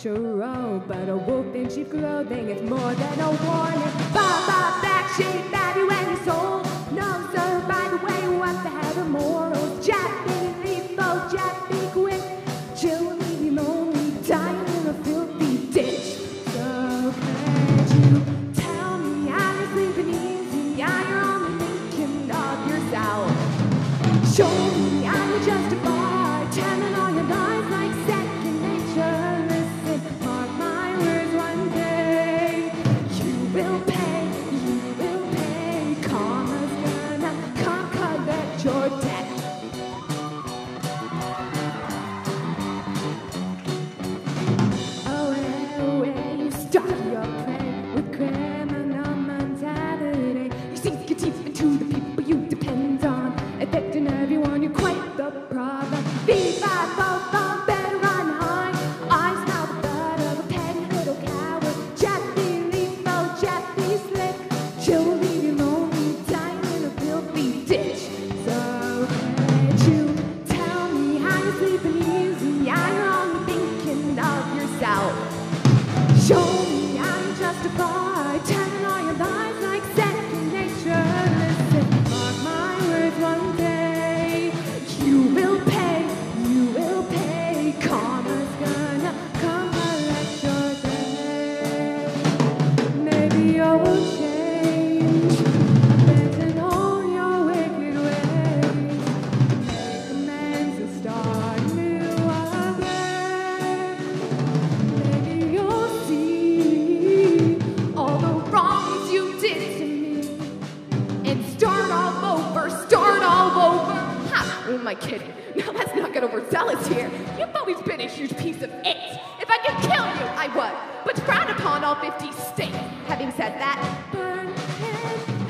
natural, but a wolf in sheep clothing, it's more than a warning. Baba, black sheep, value and soul. No, sir, by the way, what the hell are morals? Jack be lethal, Jack be quick. Chill, leave him only, dying in a filthy ditch. So can't you tell me how you're sleeping easy? How you're only thinking of yourself. Show me how you justify telling all your lies like second nature. Listen, mark my words, one day you will pay, you will pay. Karma's gonna come collect your debt. Oh, you start your prey with criminal mentality. You sink your teeth into the people you depend on, affecting everyone. You're quite the problem. V5 better run high. I smell the blood of a petty little coward. Jeff be lethal, Jeff be slick. She'll leave you lonely, dying in a filthy ditch. So can't you tell me how you're sleeping easy? How you're only thinking of yourself. Show me how you justify telling all your lies like second nature. Listen, mark my words, one day you will pay, you will pay. Karma's gonna come collect your debt. Maybe you'll change, abandon all your wicked ways, make amends and start new again. Maybe you'll see all the wrongs you did to me and start all over, start all over. Ha! Who am I kidding? Now let's not get overzealous here. You've always been a huge piece of it. If I could kill you, I would. But frowned upon all 50 states. Having said that, burn it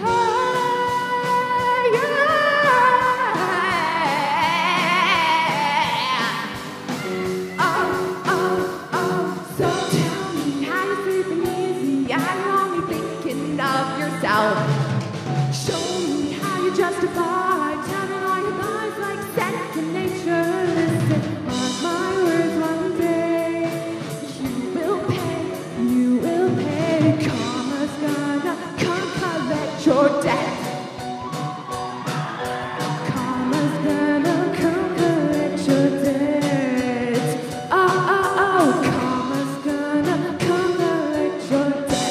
higher. So tell me how you're sleeping easy. How you're only thinking of yourself. Show me how you justify telling all your lies like second nature. Listen, mark my words, one day you will pay, you will pay. Karma's gonna come collect your debt. Karma's gonna come collect your debt. Oh, karma's gonna come collect your debt.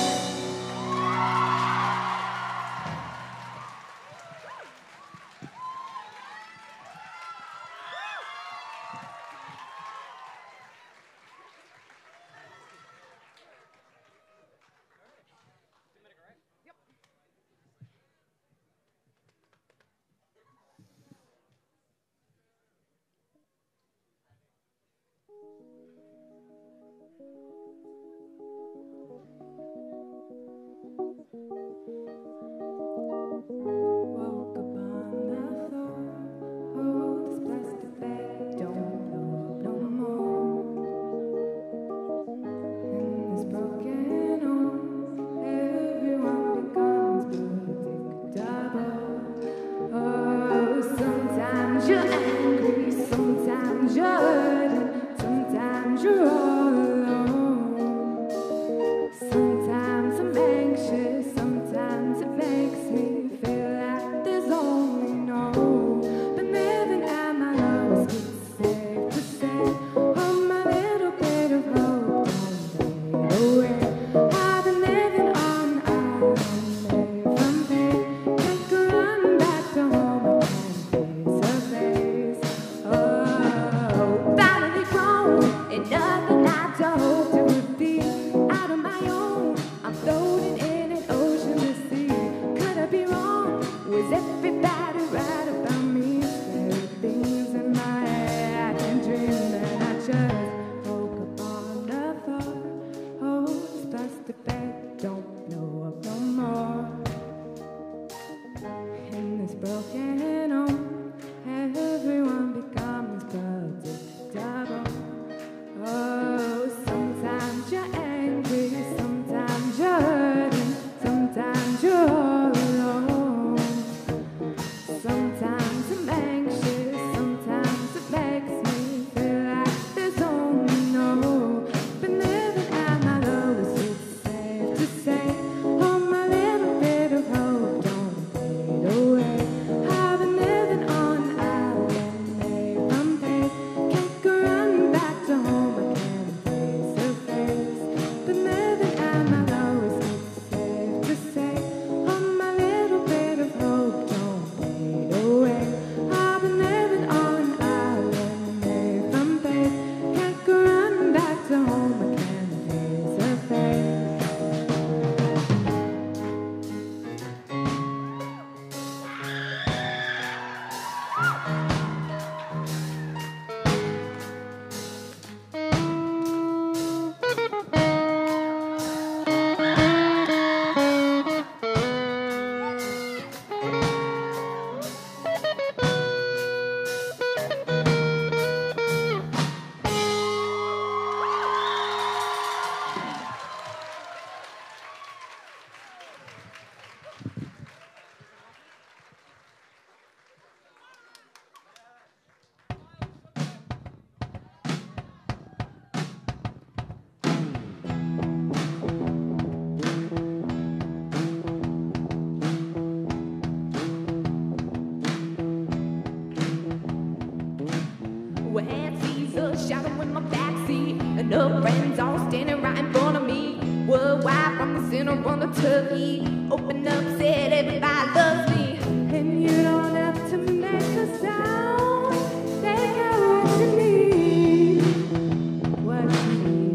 till he opened up, said everybody loves me. And you don't have to make a sound. They got what you need. What you need.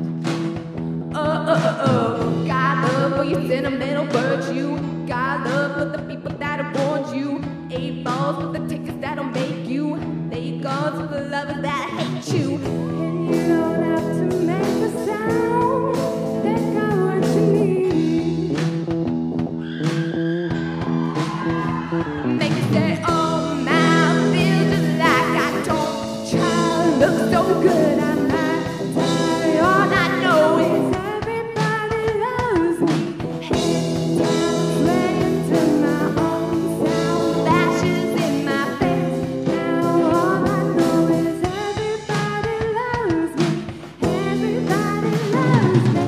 Oh. God love for your sentimental virtue. God love for the people that have warned you. 8 balls for the tickets that'll make you. They go to the lovers that hate you. And you don't have to make a sound. They got what you need. Make you say, oh my, I feel just like I don't try to look so good. I might die. All I know is everybody loves me. Head down, playing to my own sound. Flashes in my face. Now all I know is everybody loves me. Everybody loves me.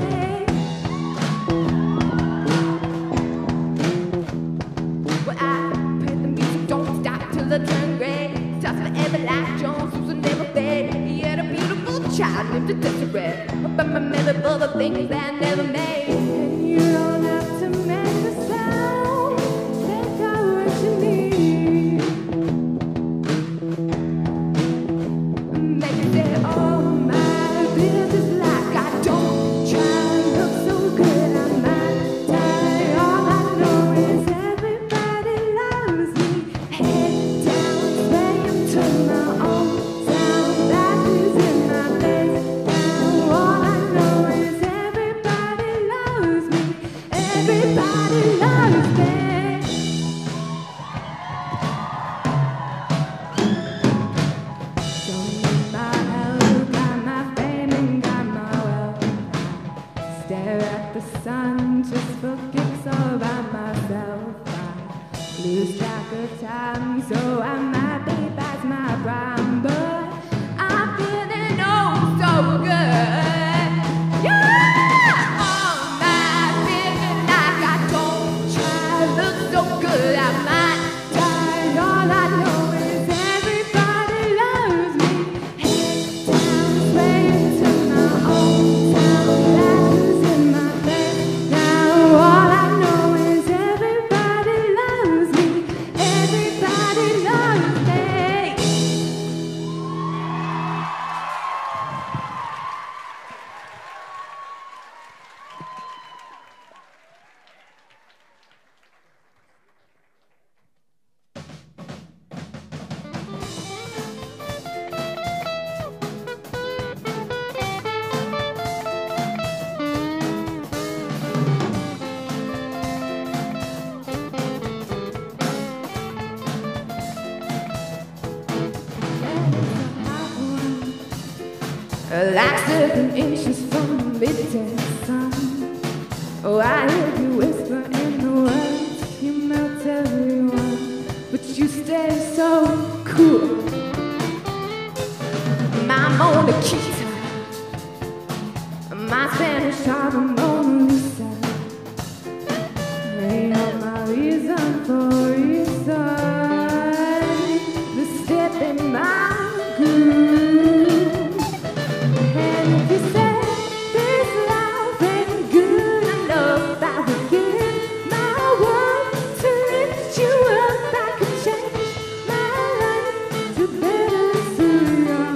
Well, I pray the music don't stop till the turn gray. Starts forever like Jones, who's will never fade. He had a beautiful child, lived a desperate. But my memory for the things that never made. And you don't have to make a sound. They got what you need. Make you say, oh my, feel just like I don't try to look so good. I might die. All I know is everybody loves me. Head down, playing to my own sound. Flashes in my face. Now all I know is everybody loves me. Everybody loves me. Don't need my help, got my fame and got my wealth. Stare at the sun, just for kicks all by myself. I lose track of time, so I might be past my prime, but I'm feeling oh so good. Yeah! Oh my, feeling like I don't try to look so good. I might die. All I know is everybody loves me. Head down, playing to my own sound. Flashes in my face. Now all I know is everybody loves me. Everybody loves me. Like 7 inches from the midday sun. Oh, I hear you whisper in the words. You melt everyone, but you stay so cool. My Mona Lisa, my Spanish Mona Lisa. You're my reason for reason. The step in my groove. And if you say this life ain't good enough, I would give my world to lift you up. I could change my life to better suit your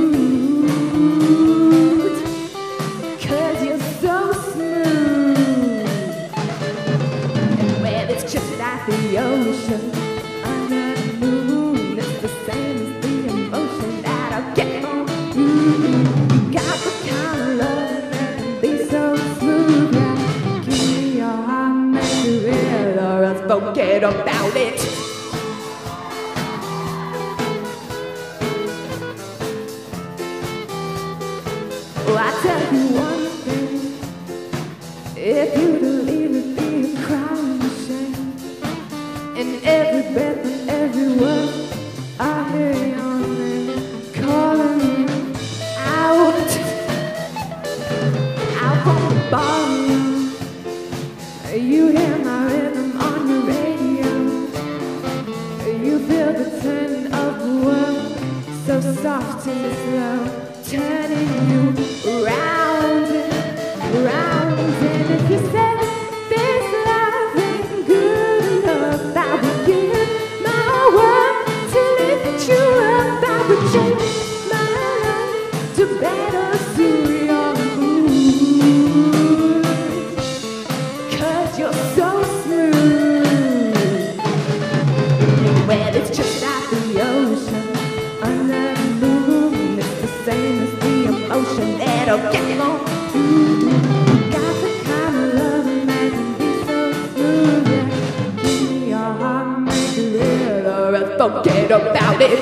mood. 'Cause you're so smooth. And well, it's just like the ocean under the moon. It's the same as the emotion that I get on you. Got the kind of love that can be so smooth. Yeah. Give me your heart, make it real, or else forget about it. Oh, I tell you one thing. If you believe it, be a crying shame. In every breath and every word, I hear your name calling me out from the ballroom. You hear my rhythm on your radio. You feel the turning of the world, so soft and slow, turning you round and round. And if you say this Got the kind of love that can be so smooth. Yeah. Give me your heart, make it real, or else forget about it.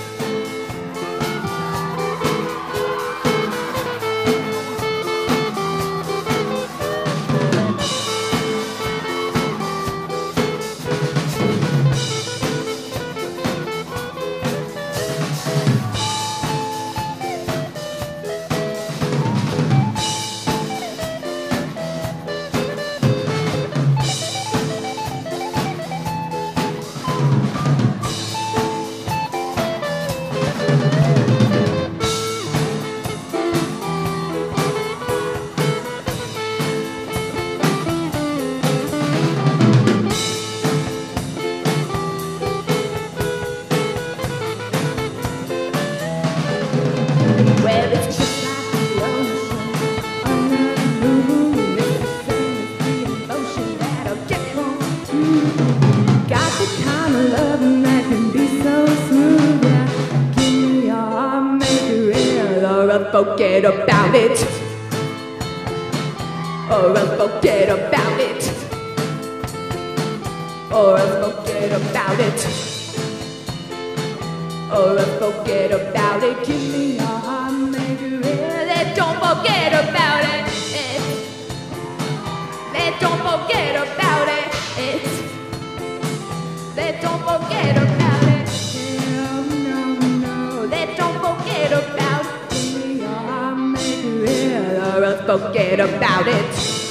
Well, it's just like the ocean under the moon. It's the emotion that'll get on to. Got the kind of love that can be so smooth. Yeah. Give me your heart, make it real, or else forget about it. Or else forget about it. Or else forget about it. Or else forget about it. Give me your heart, make it real. Don't forget about it. Don't forget about it. Don't forget about it. No, no. Don't forget about it. Give me your heart, make it real, or else forget about it.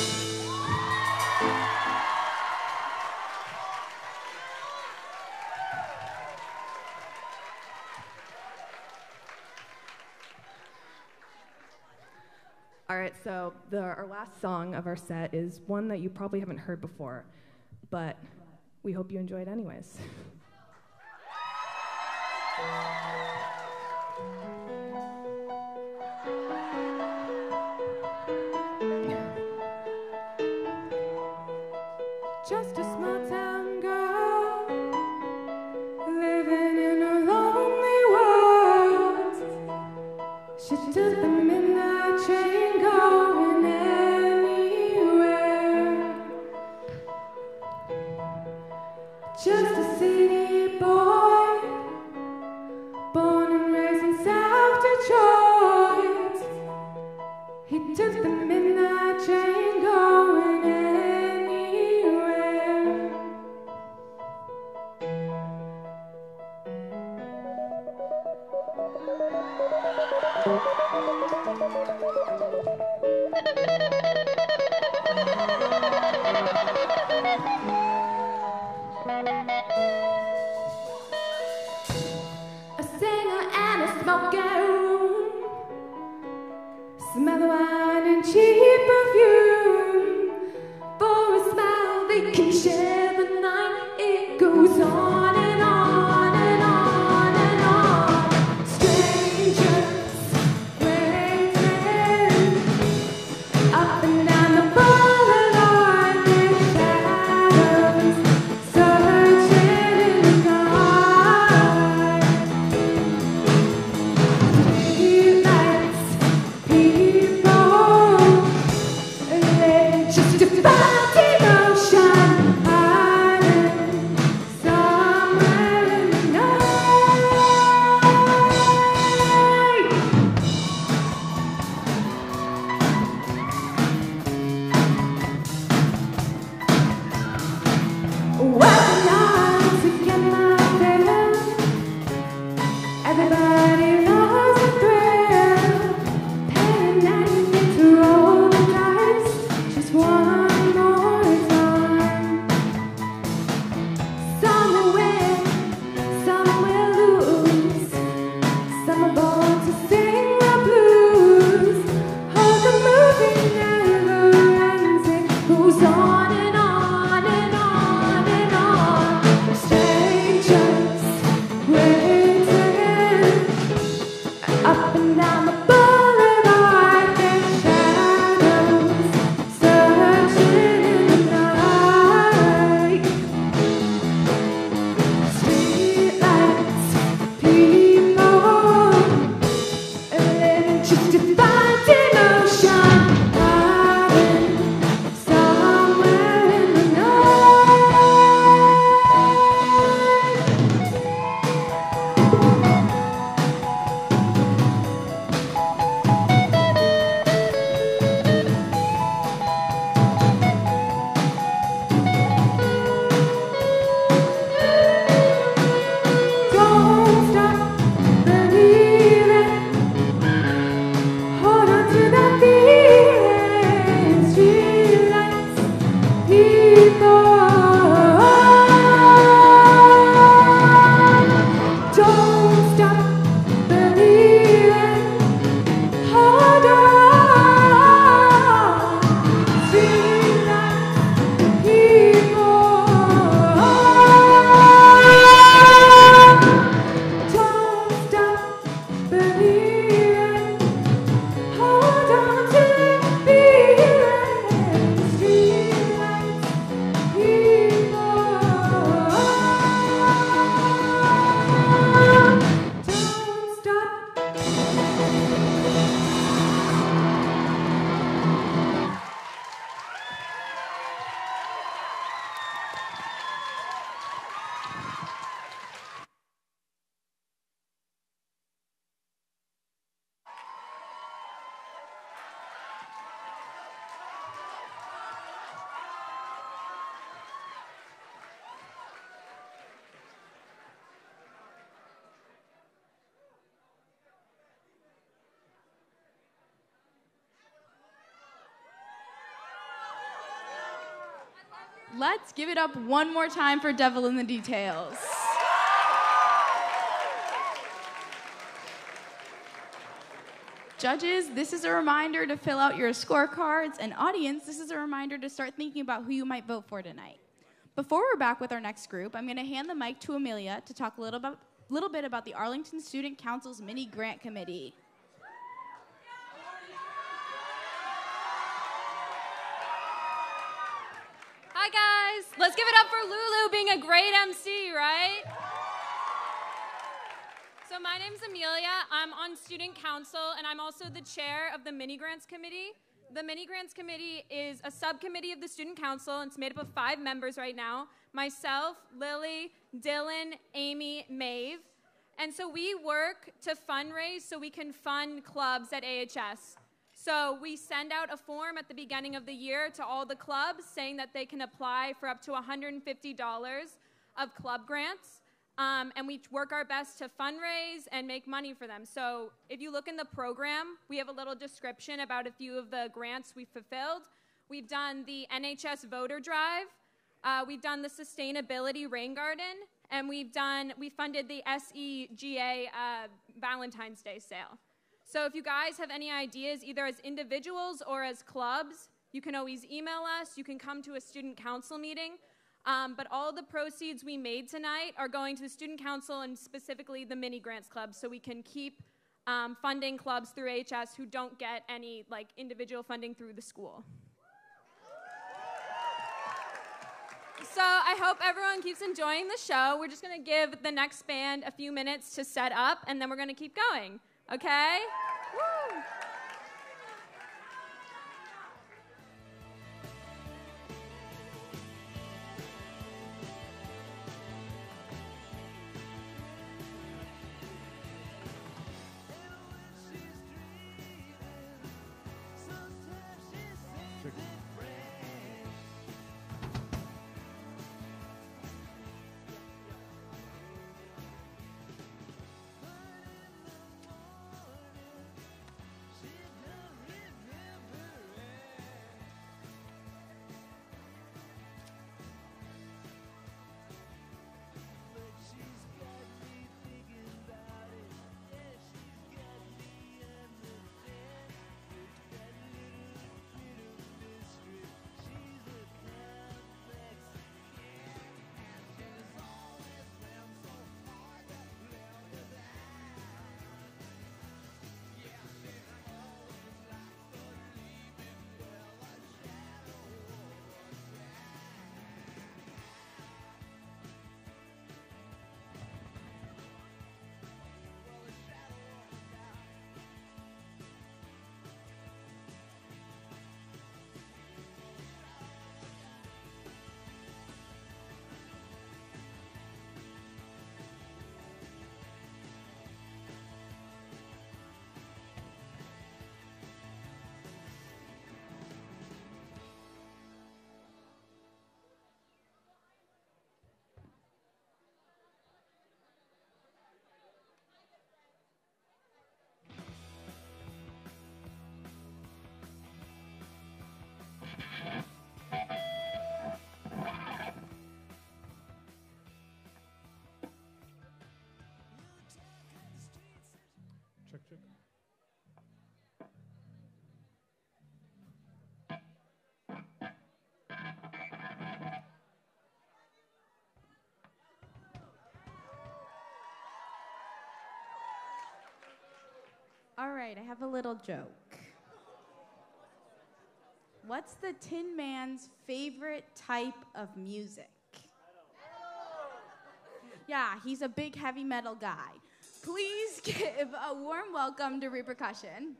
All right, so our last song of our set is one that you probably haven't heard before, but we hope you enjoy it anyways. Just a small town girl living in a lonely world. She took the midnight train going anywhere. Just a city boy, born and raised in South Detroit. He took the midnight train going anywhere. A singer and a smoking room, smell of wine and cheap perfume. For a smile they can share the night. It goes on and on and on and on. Strangers waiting up and down the boulevard, their shadows searching in the dark. Streetlights, people, and they just defy devotion, hiding somewhere in the night. Let's give it up one more time for Devil in the Details. Judges, this is a reminder to fill out your scorecards, and audience, this is a reminder to start thinking about who you might vote for tonight. Before we're back with our next group, I'm going to hand the mic to Amelia to talk a little bit about the Arlington Student Council's mini grant committee. Hi guys, let's give it up for Lulu being a great MC, right? So my name's Amelia, I'm on student council, and I'm also the chair of the mini grants committee. The mini grants committee is a subcommittee of the student council, and it's made up of 5 members right now. Myself, Lily, Dylan, Amy, Maeve. And so we work to fundraise so we can fund clubs at AHS. So we send out a form at the beginning of the year to all the clubs saying that they can apply for up to $150 of club grants. And we work our best to fundraise and make money for them. So if you look in the program, we have a little description about a few of the grants we've fulfilled. We've done the NHS voter drive. We've done the sustainability rain garden. And we funded the SEGA Valentine's Day sale. So if you guys have any ideas, either as individuals or as clubs, you can always email us. You can come to a student council meeting. But all the proceeds we made tonight are going to the student council and specifically the mini grants club, so we can keep funding clubs through AHS who don't get any individual funding through the school. So I hope everyone keeps enjoying the show. We're just going to give the next band a few minutes to set up, and then we're going to keep going. Okay? Woo! Check. All right, I have a little joke. What's the Tin Man's favorite type of music? Yeah, he's a big heavy metal guy. Please give a warm welcome to Repercussion.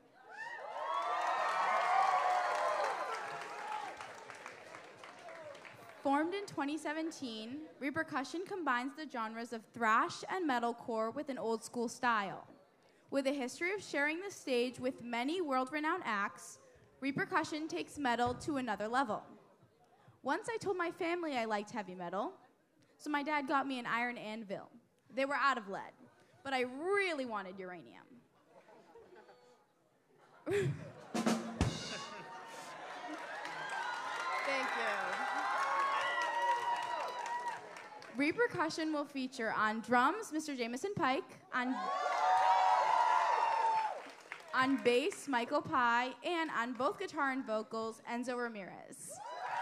Formed in 2017, Repercussion combines the genres of thrash and metalcore with an old school style. With a history of sharing the stage with many world-renowned acts, Repercussion takes metal to another level. Once I told my family I liked heavy metal, so my dad got me an iron anvil. They were out of lead, but I really wanted uranium. Thank you. Repercussion will feature on drums, Mr. Jameson Pike, on bass, Michael Pye, and on both guitar and vocals, Enzo Ramirez.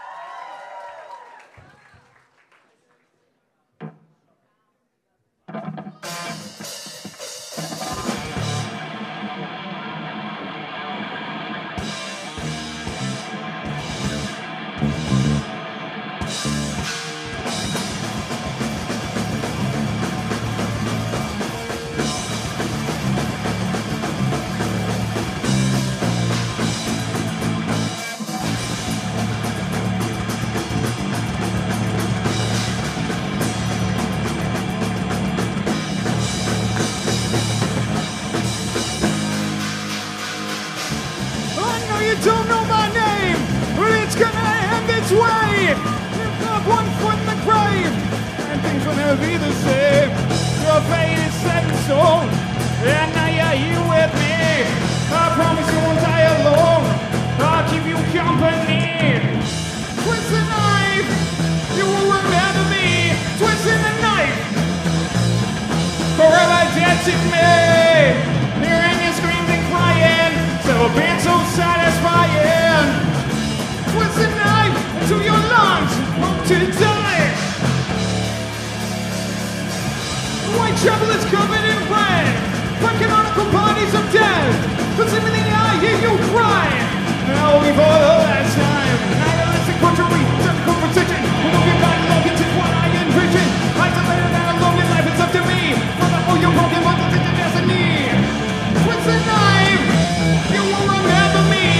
Don't know my name, but it's gonna end this way. If not one foot in the grave, and things will never be the same. Your fate is set in stone, and now you're here with me. I promise you won't die alone. I'll keep you company. Twist the knife, you will remember me. Twisting the knife, forever dancing me. Hearing you screams and crying, so being so satisfying. Twist the knife into your lungs, hope to die. The Whitechapel is covered in red, like canonical bodies of death. But in the eye, hear you cry. Now we for the last time. Nihilistic butchery, difficult precision. We will get back long into what I envision. Isolated and alone in life, it's up to me. For the all your broken ones, it's a destiny. Twist the knife, you will remember me.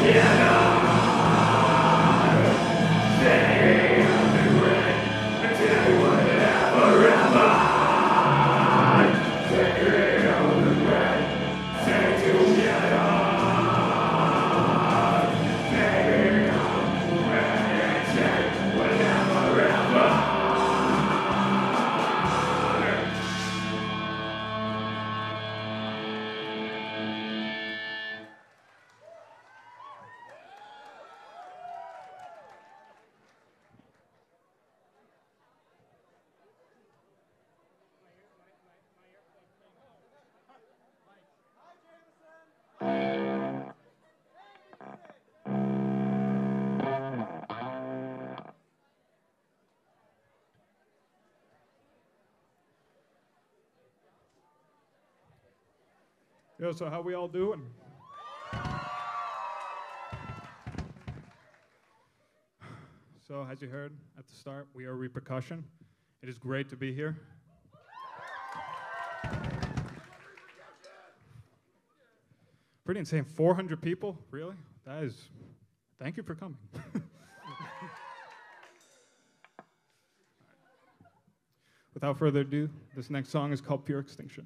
Yo, so how we all doing? So, as you heard at the start, we are Repercussion. It is great to be here. Pretty insane. 400 people? Really? That is... Thank you for coming. Without further ado, this next song is called Pure Extinction.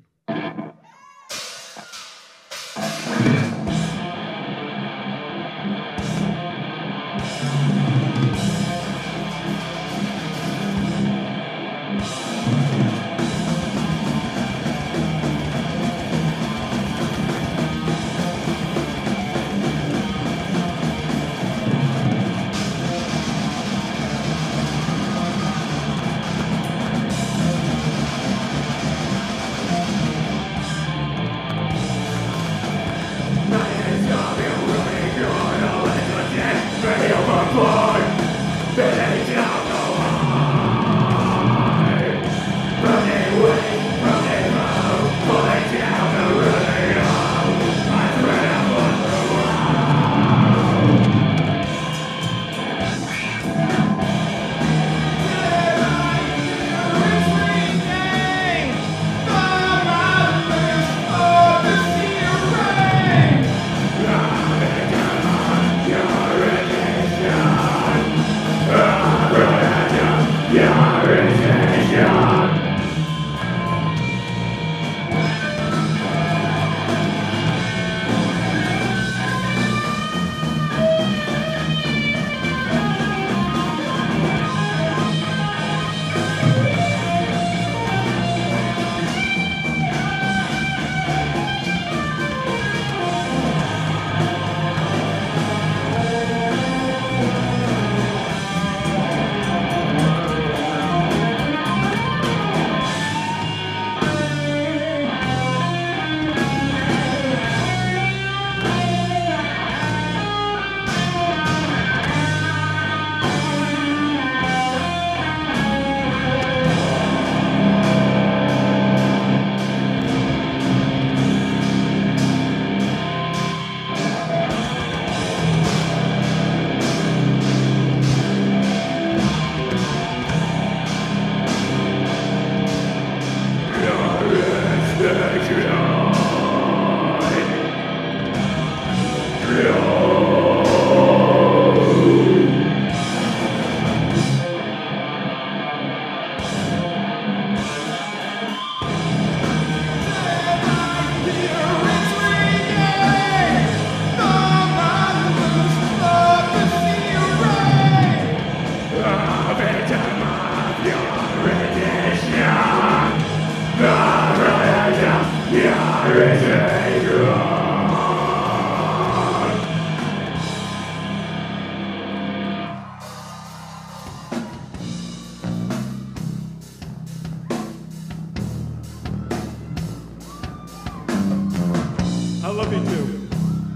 I love you too.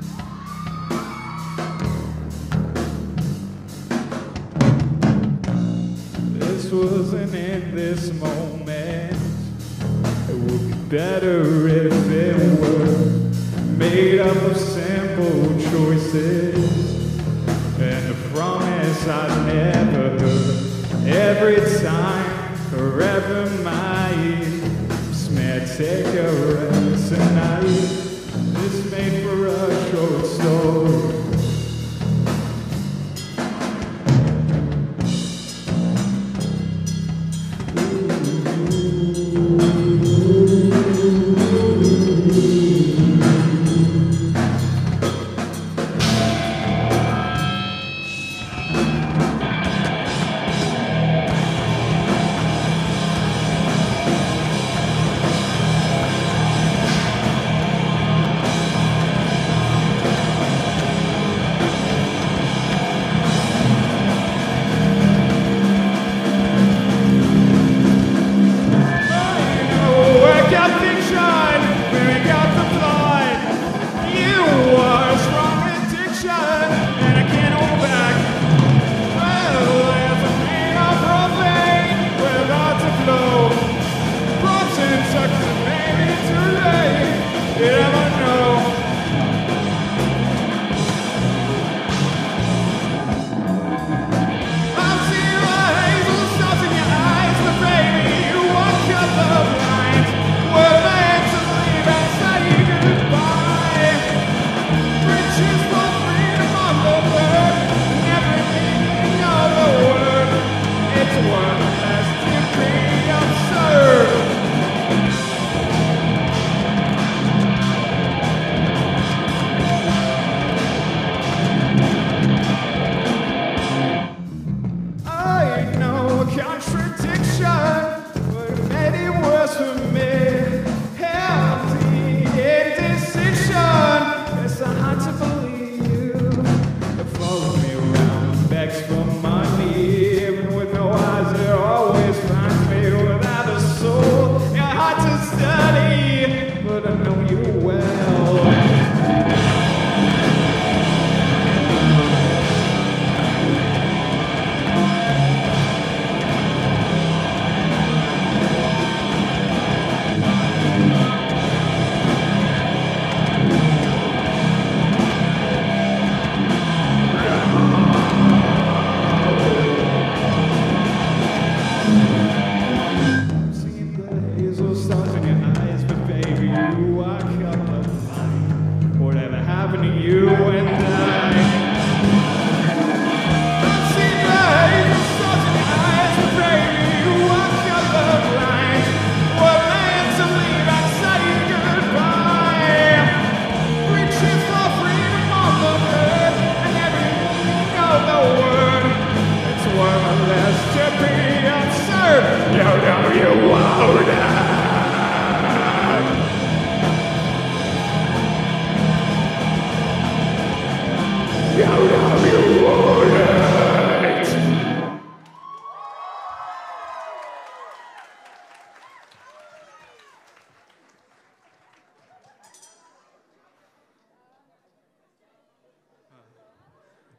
This wasn't in this moment. It would be better if it were made up of simple choices and a promise I never heard. Every time, forever my smear cigarettes tonight. This made for a short story.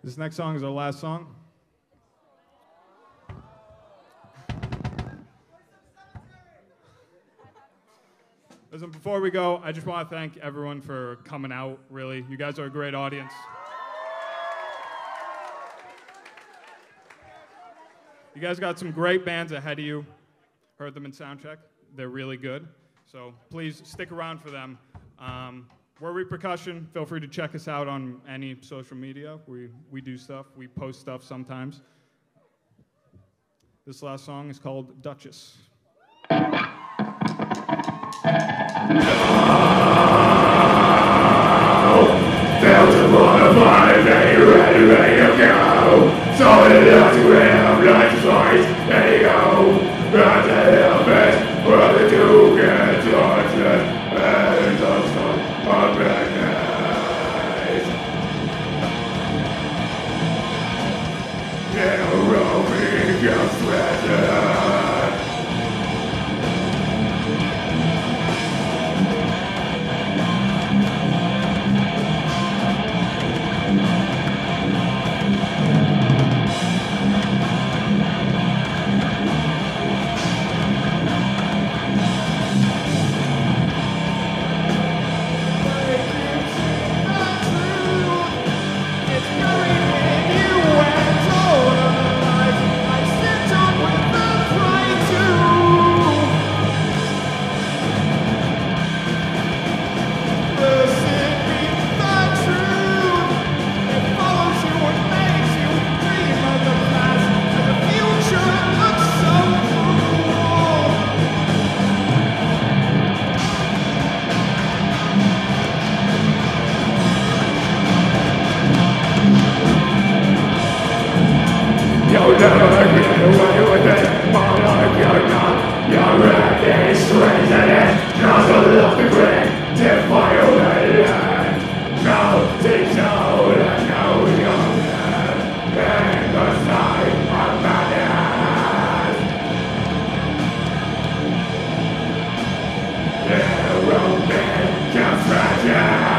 This next song is our last song. Listen, before we go, I just want to thank everyone for coming out, really. You guys are a great audience. You guys got some great bands ahead of you. Heard them in Soundcheck. They're really good. So please stick around for them. We're Repercussion. Feel free to check us out on any social media. We do stuff. We post stuff sometimes. This last song is called Duchess. Failed to modify, they ready to go. So it has to have life choice, there you go. At the helmet, where the two get tortured, and the sun of midnight. In a roaming expression. You'll never get away with it, but if you're not, you're ready, straight in it, not to love the grid, to violate it. No, teach out, and no, you're dead, in the sight of madness. It will be just tragic.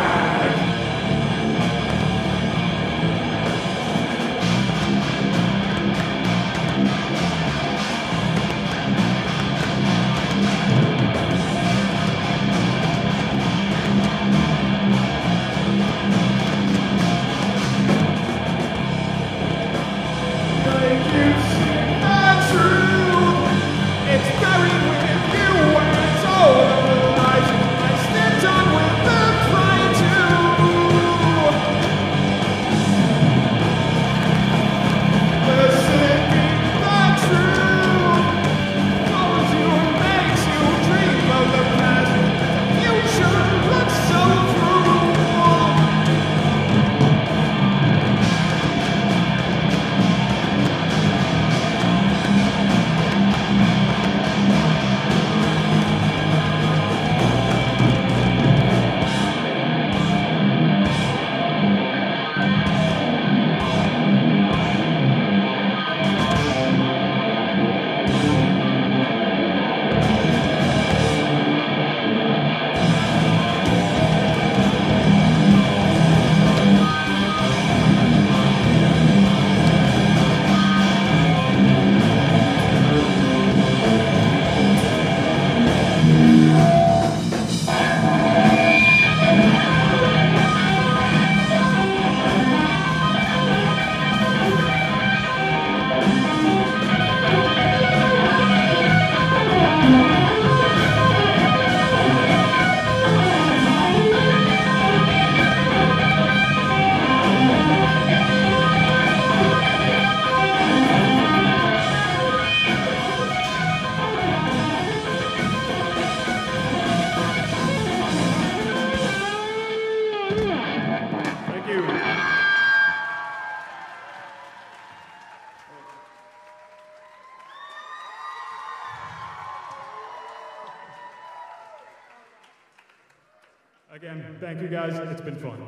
Again, thank you guys. It's been fun.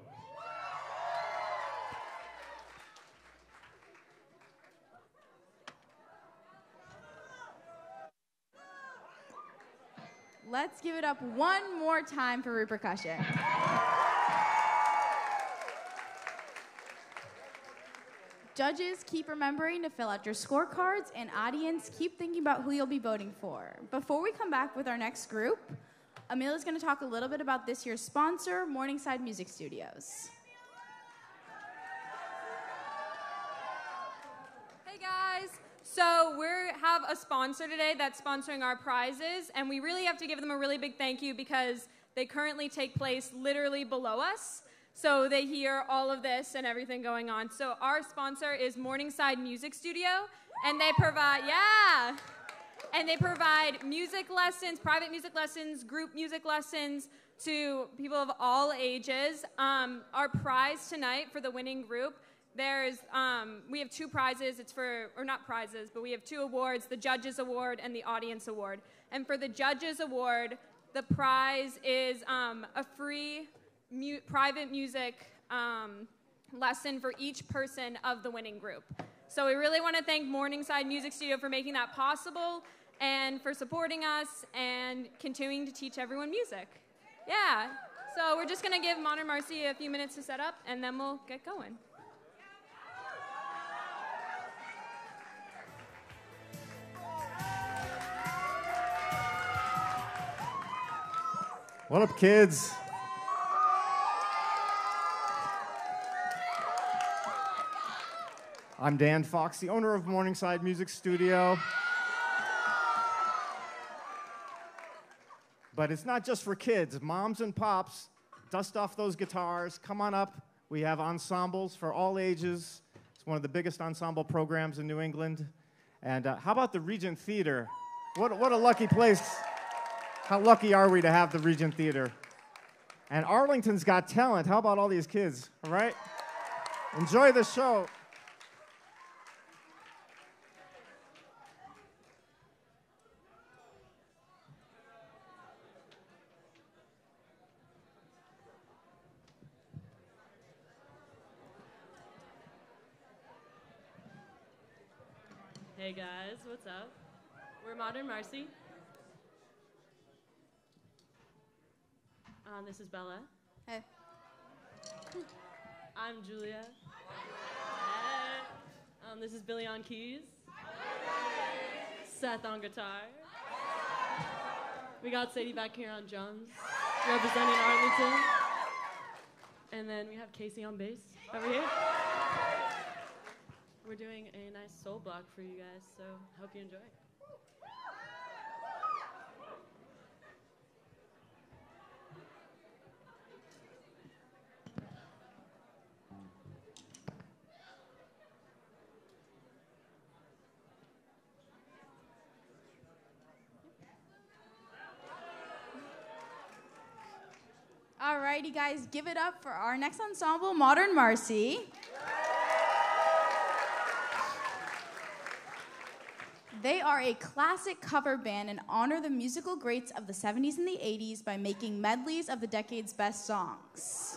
Let's give it up one more time for Repercussion. Judges, keep remembering to fill out your scorecards, and audience, keep thinking about who you'll be voting for. Before we come back with our next group, Amelia's going to talk a little bit about this year's sponsor, Morningside Music Studios. Hey guys, so we have a sponsor today that's sponsoring our prizes, and we really have to give them a really big thank you because they currently take place literally below us. So they hear all of this and everything going on. So our sponsor is Morningside Music Studio, and they provide, music lessons, private music lessons, group music lessons to people of all ages. Our prize tonight for the winning group, we have two prizes. Or not prizes, but we have two awards, the Judges Award and the Audience Award. And for the Judges Award, the prize is a free private music lesson for each person of the winning group. So we really want to thank Morningside Music Studio for making that possible and for supporting us and continuing to teach everyone music. Yeah, so we're just going to give Modern Marcy a few minutes to set up, and then we'll get going. What up, kids? I'm Dan Fox, the owner of Morningside Music Studio. But it's not just for kids. Moms and pops, dust off those guitars, come on up. We have ensembles for all ages. It's one of the biggest ensemble programs in New England. And how about the Regent Theater? What a lucky place. How lucky are we to have the Regent Theater? And Arlington's got talent. How about all these kids, all right? Enjoy the show. Hey guys, what's up? We're Modern Marcy. This is Bella. Hey. I'm Julia. Hey. This is Billy on keys. Seth on guitar. We got Sadie back here on drums, representing Arlington. And then we have Casey on bass over here. We're doing a nice soul block for you guys, so hope you enjoy. Alrighty, guys, give it up for our next ensemble, Modern Marcy. They are a classic cover band and honor the musical greats of the 70s and the 80s by making medleys of the decade's best songs.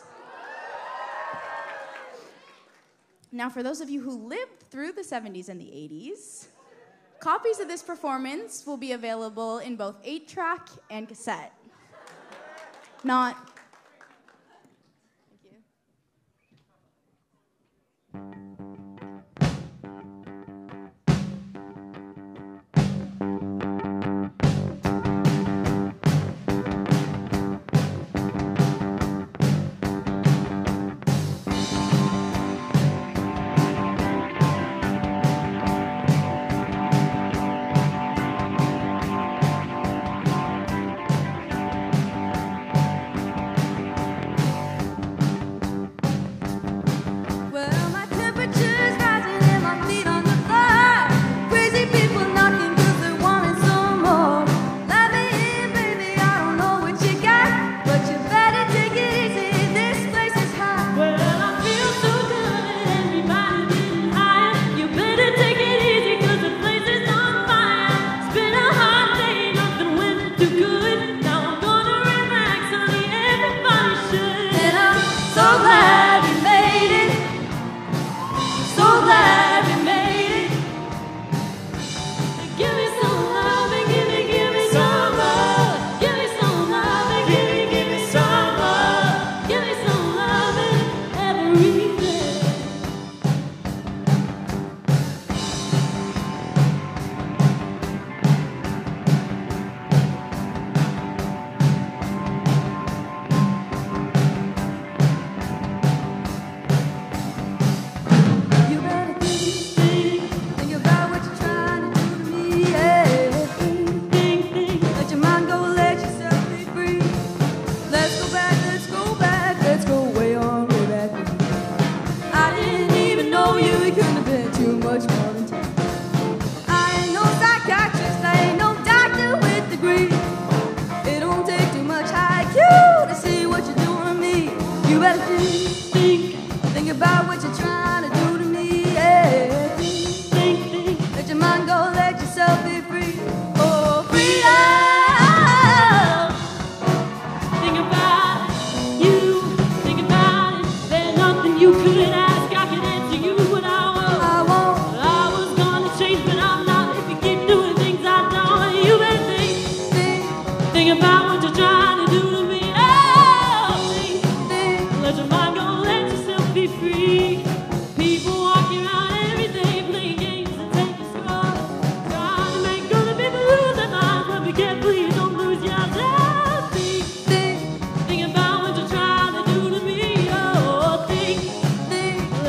Now, for those of you who lived through the 70s and the 80s, copies of this performance will be available in both 8-track and cassette. Not... Thank you.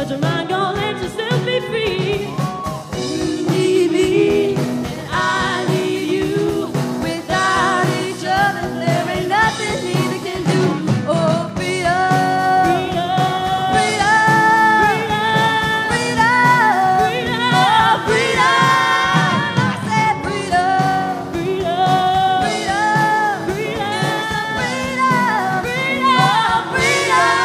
let your mind go, let yourself be free. You need me, and I need you. Without each other, there ain't nothing neither can do. Oh, freedom, freedom, freedom, freedom, freedom, freedom. I said freedom, freedom, freedom, freedom, freedom, freedom, freedom.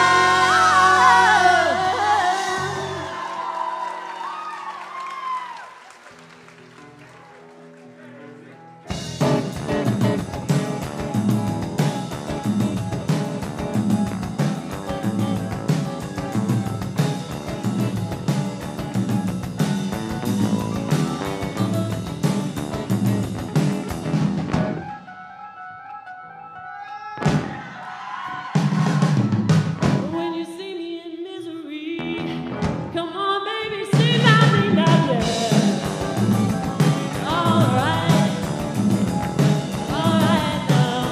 When you see me in misery, come on, baby, sing out me now, yeah. All right now.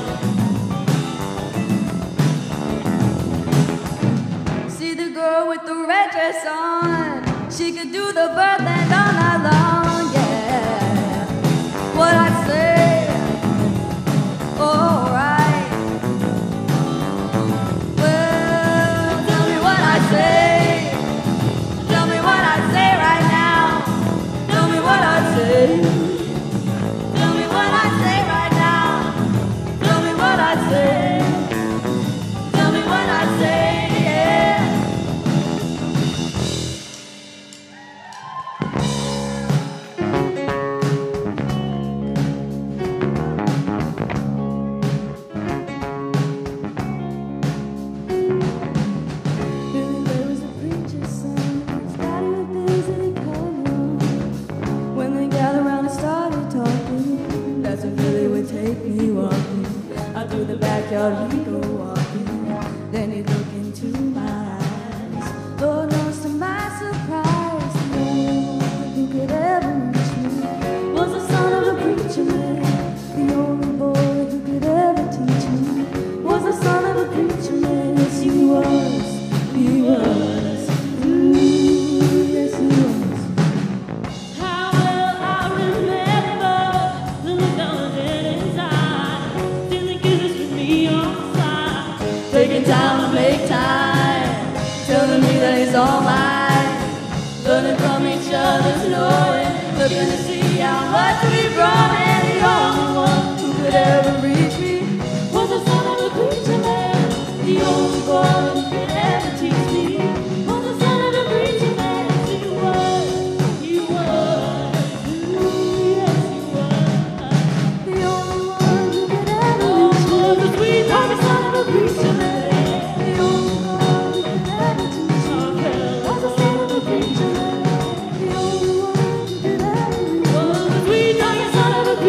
See the girl with the red dress on, she could do the Birdland all night long, yeah. What I say, all right. Well, tell me what I say. Tell me what I say right now. Tell me what I say. Tell me what I say right now. Tell me what I say. Tell me what I say, yeah. Billy Ray was a preacher's son. His daddy was busy coming. When they gathered around and started talking, that's when Billy would take me walking. Out through the backyard he'd go walking. Then he'd look into my eyes. Lord knows to my surprise, the only one who could ever reach me was the son of a preacher man. The only boy who could ever teach me was the son of a preacher man. Yes, he was. He was. Ooh, yes, he was. How well I remember the look on his eyes, feeling kisses with me on the side, taking time to make time, telling me that he's all mine, learning from each other's knowing, looking to see how much we've grown, and the only one who could ever reach me was the son of a preacher man. The only boy who could ever teach me was the son of a preacher man. Yes, he was. He was. Ooh, yes, he was. The only one who could ever reach me was the sweet talking son of a preacher man. The only one who could ever teach me was the son of a preacher man. The only one who could ever reach me was the sweet talking son of a preacher man.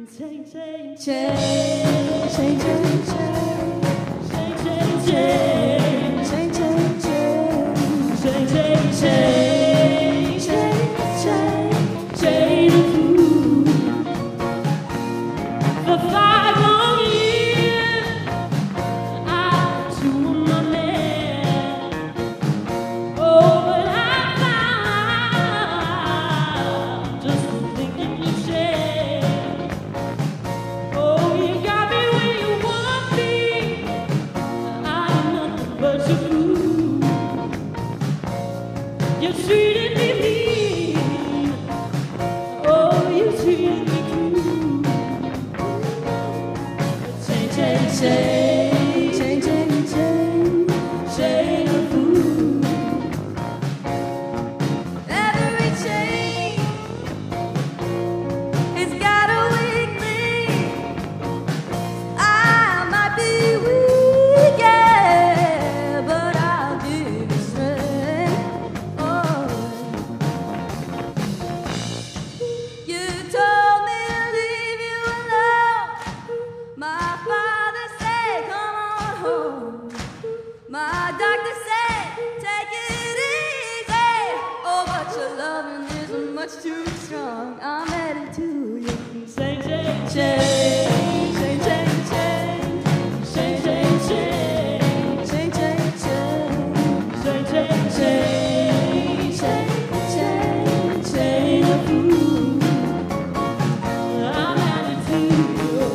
Change, change, change, change, change, change, change, change, change, change, change, change, change, change, change the food. For 5 long years, I tuned my man. Oh, but I found just the thing that you said. Oh, you got me where you want me. I'm nothing but your fool. You treated me mean. Oh, you treated me cruel. Change, change, change, change, change, change, change the fool. Every change has got a weak link. I might be weak, yeah, but I'll give you strength. Oh, you told me to leave you alone. My father said, come on home. My doctor said, take it easy. Oh, but your loving is much too strong. I'm headed to you. Change, change, change, change, change, change, change, change, change, change, change, change, change, change, change, change the food. I'm headed to you.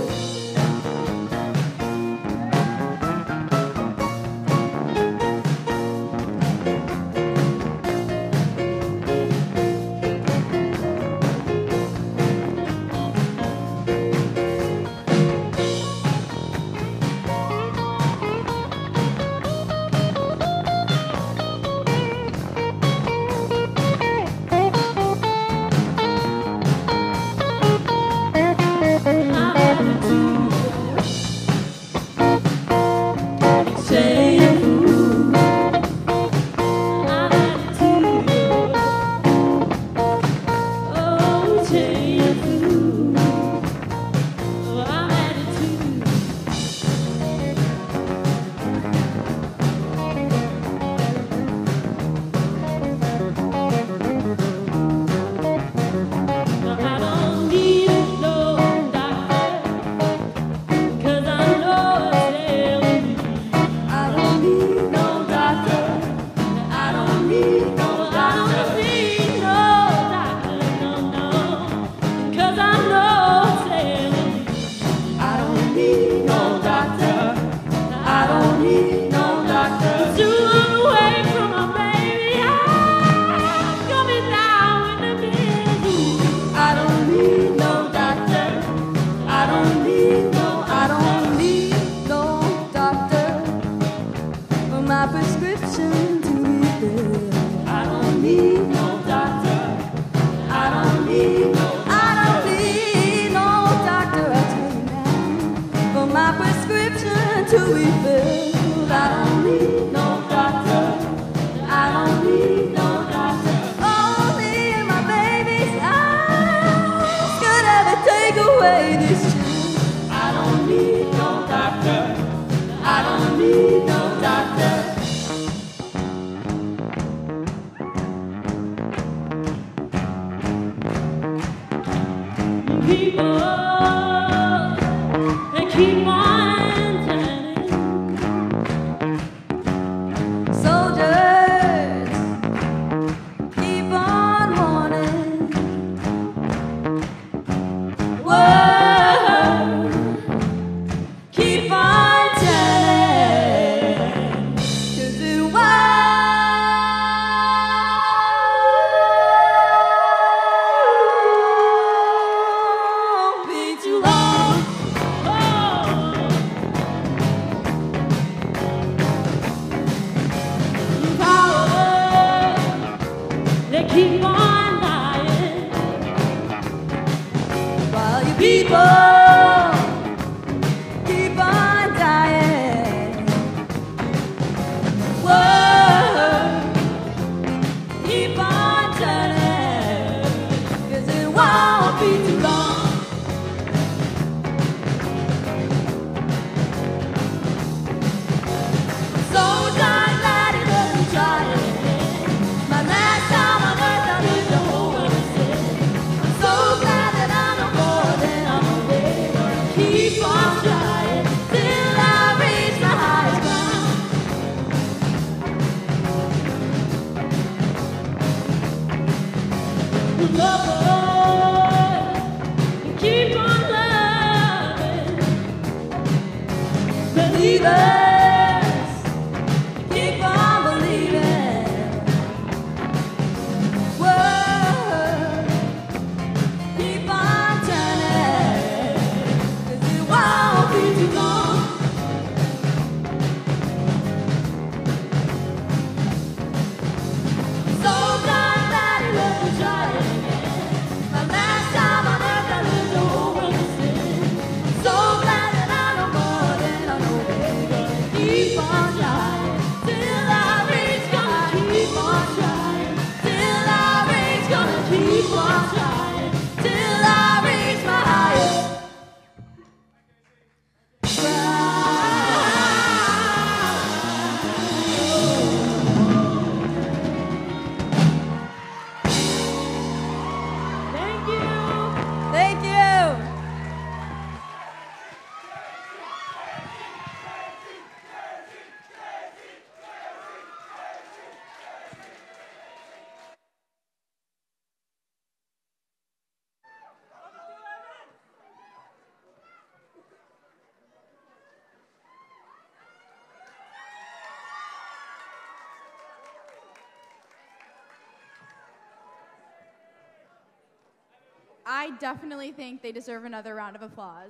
I definitely think they deserve another round of applause.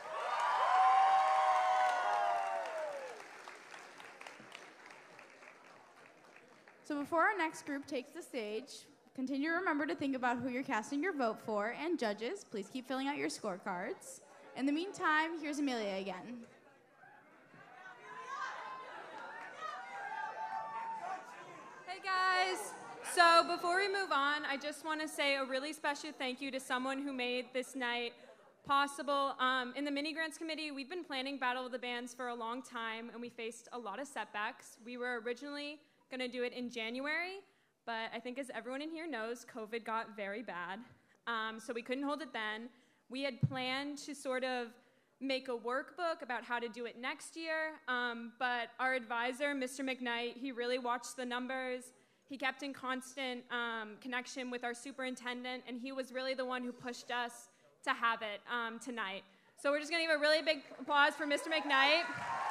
So before our next group takes the stage, continue to remember to think about who you're casting your vote for, and judges, please keep filling out your scorecards. In the meantime, here's Amelia again. Hey guys! So before we move on, I just want to say a really special thank you to someone who made this night possible. In the Mini Grants Committee, we've been planning Battle of the Bands for a long time, and we faced a lot of setbacks. We were originally going to do it in January, but I think as everyone in here knows, COVID got very bad, so we couldn't hold it then. We had planned to sort of make a workbook about how to do it next year, but our advisor, Mr. McKnight, he really watched the numbers. He kept in constant connection with our superintendent, and he was really the one who pushed us to have it tonight. So we're just going to give a really big applause for Mr. McKnight.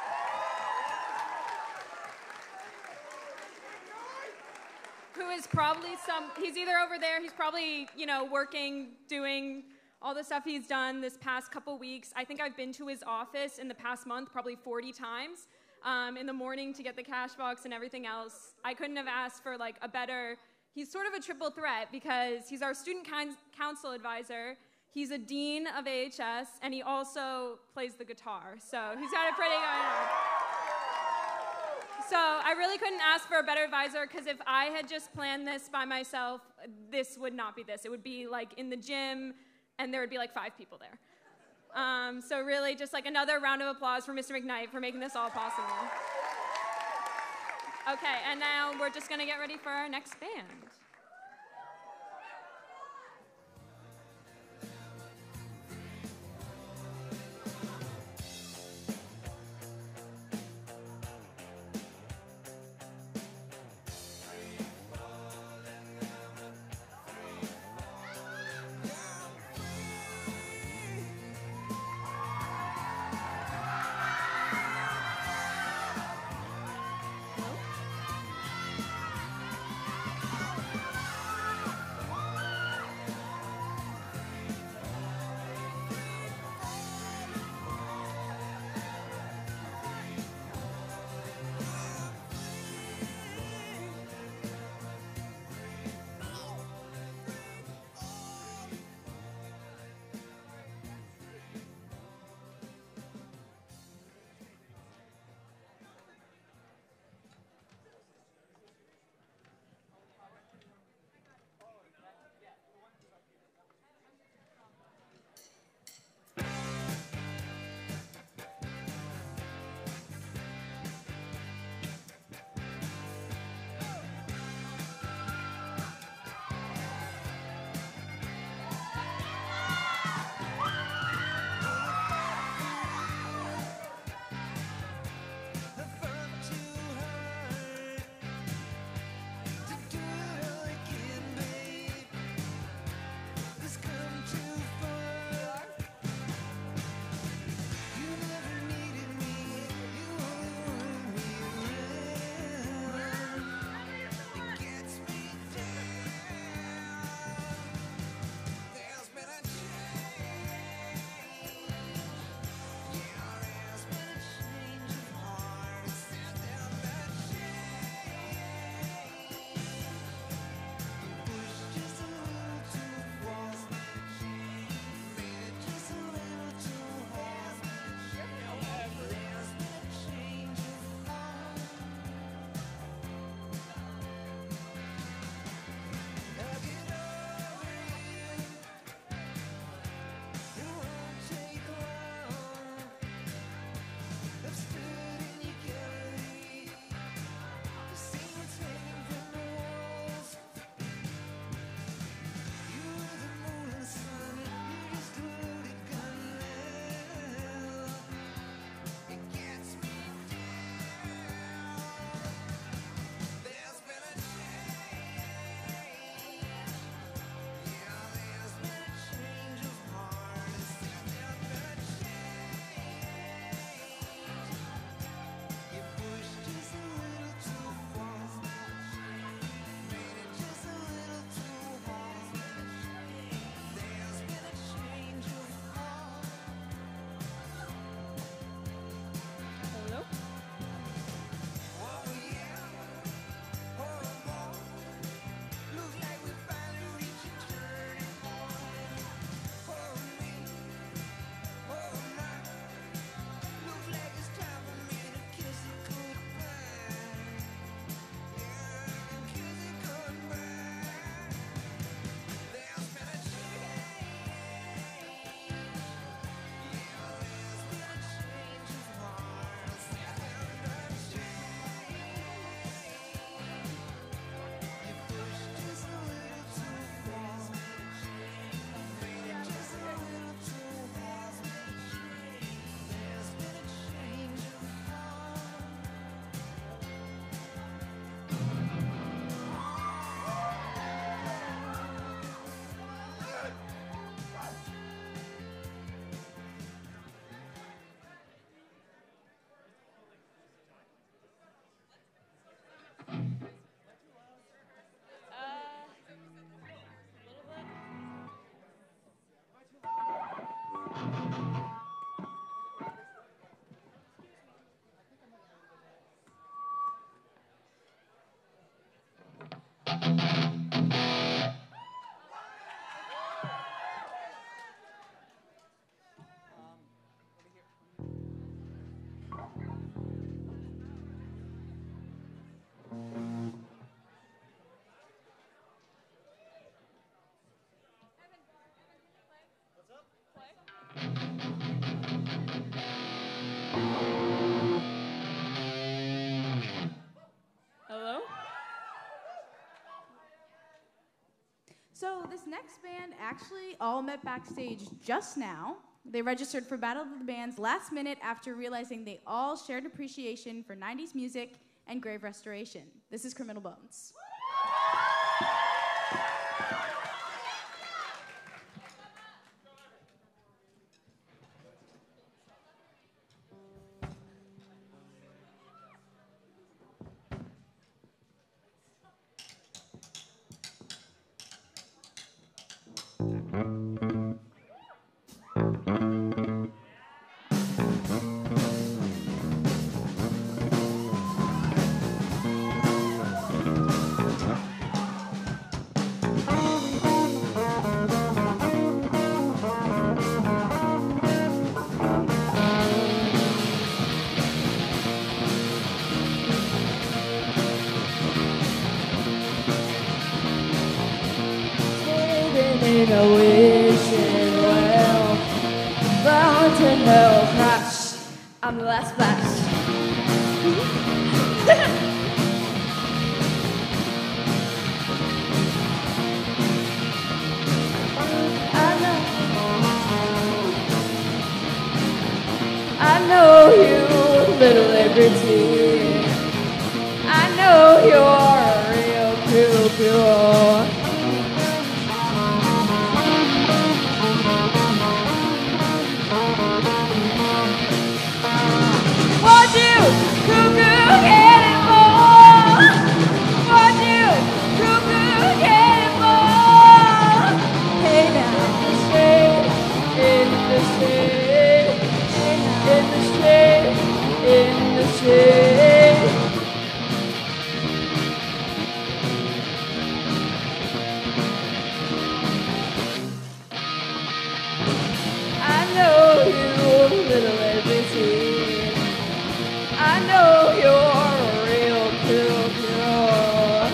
Who is probably he's either over there, he's probably, working, doing all the stuff he's done this past couple weeks. I think I've been to his office in the past month probably 40 times. In the morning to get the cash box and everything else. I couldn't have asked for a better, he's sort of a triple threat because he's our student council advisor, he's a dean of AHS, and he also plays the guitar. So he's got it pretty going on. So I really couldn't ask for a better advisor because if I had just planned this by myself, this would not be this. It would be in the gym and there would be 5 people there. So really just another round of applause for Mr. McKnight for making this all possible. Okay, and now we're just gonna get ready for our next band. So this next band actually all met backstage just now. They registered for Battle of the Bands last minute after realizing they all shared appreciation for 90s music and grave restoration. This is Criminal Bones. In a wishing well, bound to no crash. I'm the last flash. I know you, little liberty. I know you're a real cool. Want you, cuckoo, cannonball. Want you, cuckoo, cannonball. Hey now, the shade, in the shade, in the shade, in the shade. I know you, little ABC. I know you're a real cool girl.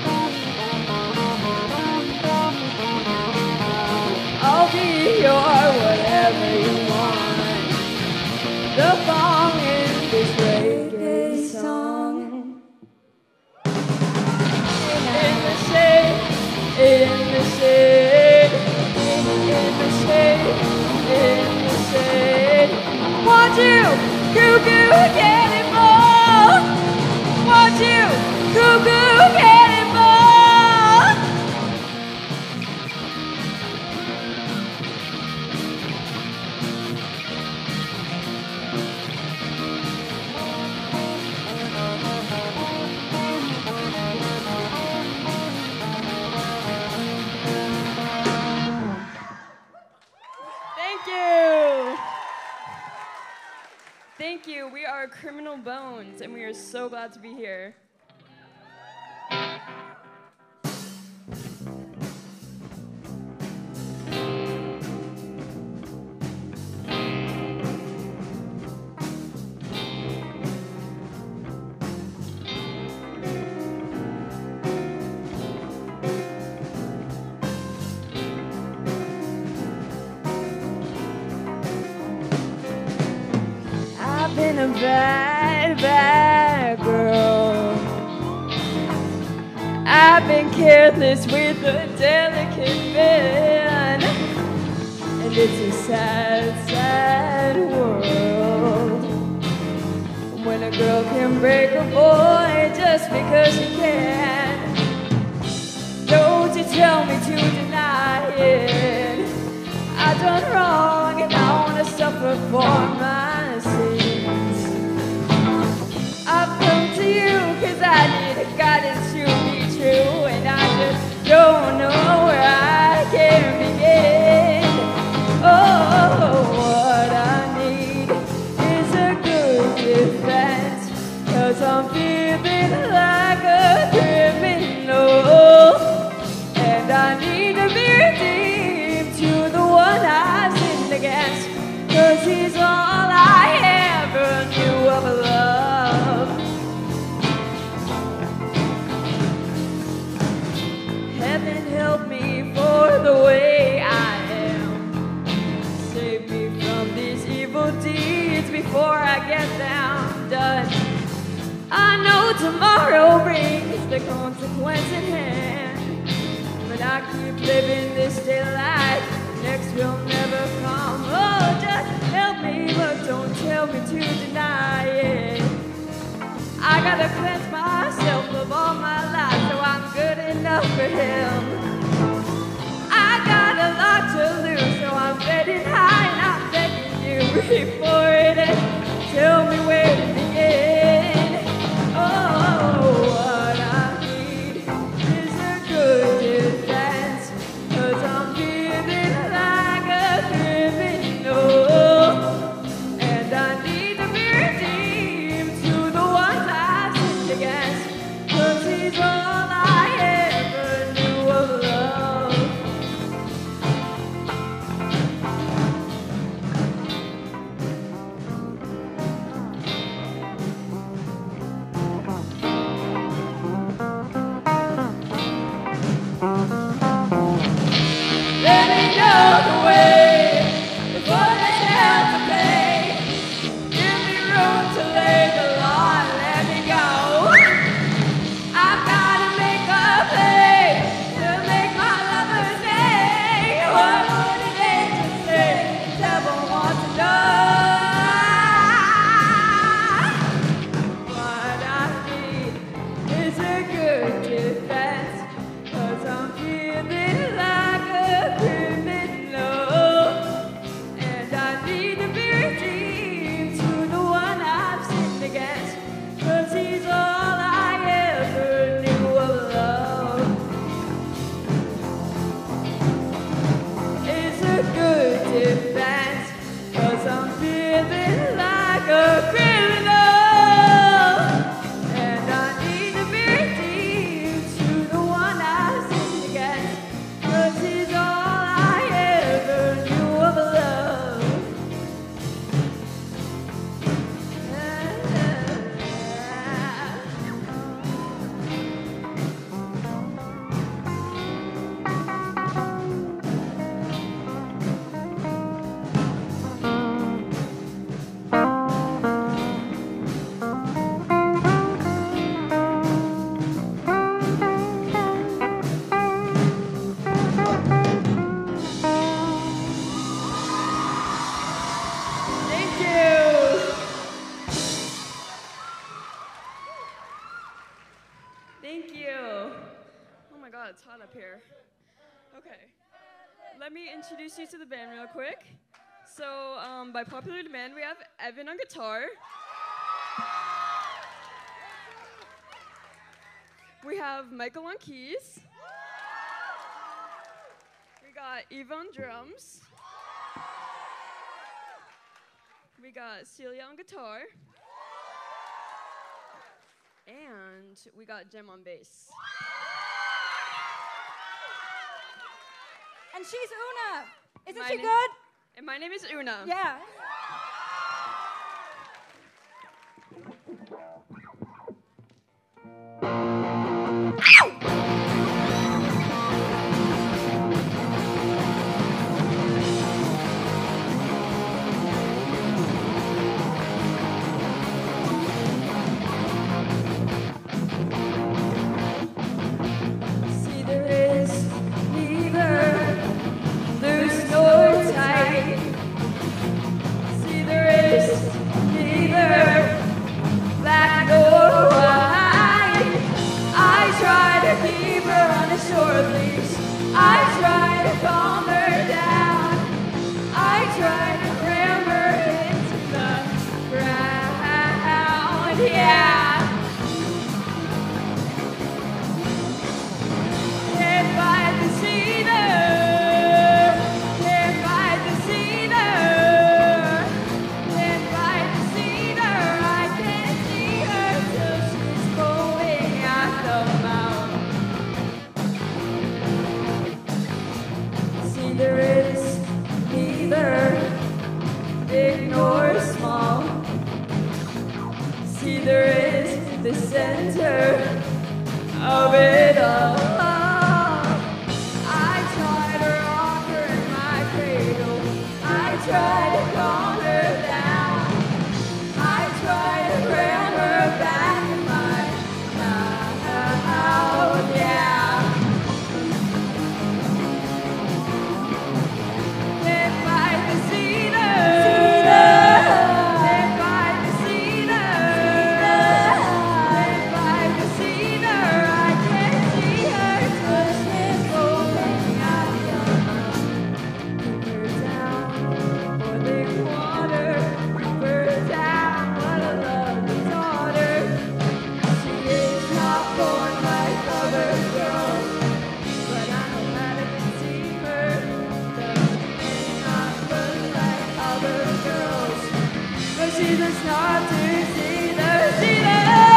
I'll be your whatever you want. The song is this reggae song. In the shade, in the shade, in the shade, in the shade. Want you, cuckoo, cannonball. Want you, cuckoo, cannonball. Thank you. Thank you. We are Criminal Bones, and we are so glad to be here. I've been a bad, bad girl. I've been careless with a delicate man. And it's a sad, sad world when a girl can break a boy just because she can. Don't you tell me to deny it. I've done wrong and I wanna suffer for my sins. I've come to you cause I need a guidance to be true, and I just don't know where I can begin. Oh, what I need is a good defense, cause I'm feeling like a criminal, and I need to be redeemed to the one I've sinned against, cause he's all I ever knew of love. Heaven help me for the way I am. Save me from these evil deeds before I get them done. I know tomorrow brings the consequence in hand, but I keep living this day life, next will never come. Oh, just help me, but don't tell me to deny it. I gotta cleanse myself of all my lies, so I'm good enough for him. I got a lot to lose, so I'm getting high and I'm begging you before it ends. Tell me where to begin. Oh, what I need is a good defense, 'cause I'm feeling like a criminal, and I need to be redeemed to the ones I've sinned against, 'cause he's all I ever knew of love. Let me know the way before there's hell to pay. Give me room to lay the law and let me go. I've gotta make a play to make my lover stay. What would an angel say? The devil wants to know. What I need is a good defense, 'cause I'm feeling like a criminal, and I need to be redeemed to the one I've sinned against, 'cause he's all I ever knew of love. It's a good defense, 'cause I'm feeling like a criminal, and I need to be redeemed to the one I've sinned against, 'cause he's all I ever knew of love. Thank you. Thank you. Oh my God, it's hot up here. Okay, let me introduce you to the band real quick. So, by popular demand, we have Evan on guitar. We have Michael on keys. We got Eva on drums. We got Celia on guitar. And we got Jem on bass. And she's Una. Isn't My she na- good? And my name is Una. Yeah. See, there is neither loose nor tight. See, there is neither black nor white. I try to keep her on a short leash. I try to calm her down. I try to cram her into the ground. Yeah. Can't fight the cedar. Can't fight the cedar. Can't fight the cedar. I can't see her till she's going at the mouth. See, there is neither big nor small. See, there is the center of it all. I try to rock her in my cradle. I try to calm her down. I try to cram her back in my mouth. Yeah. It's hard to see the cedar.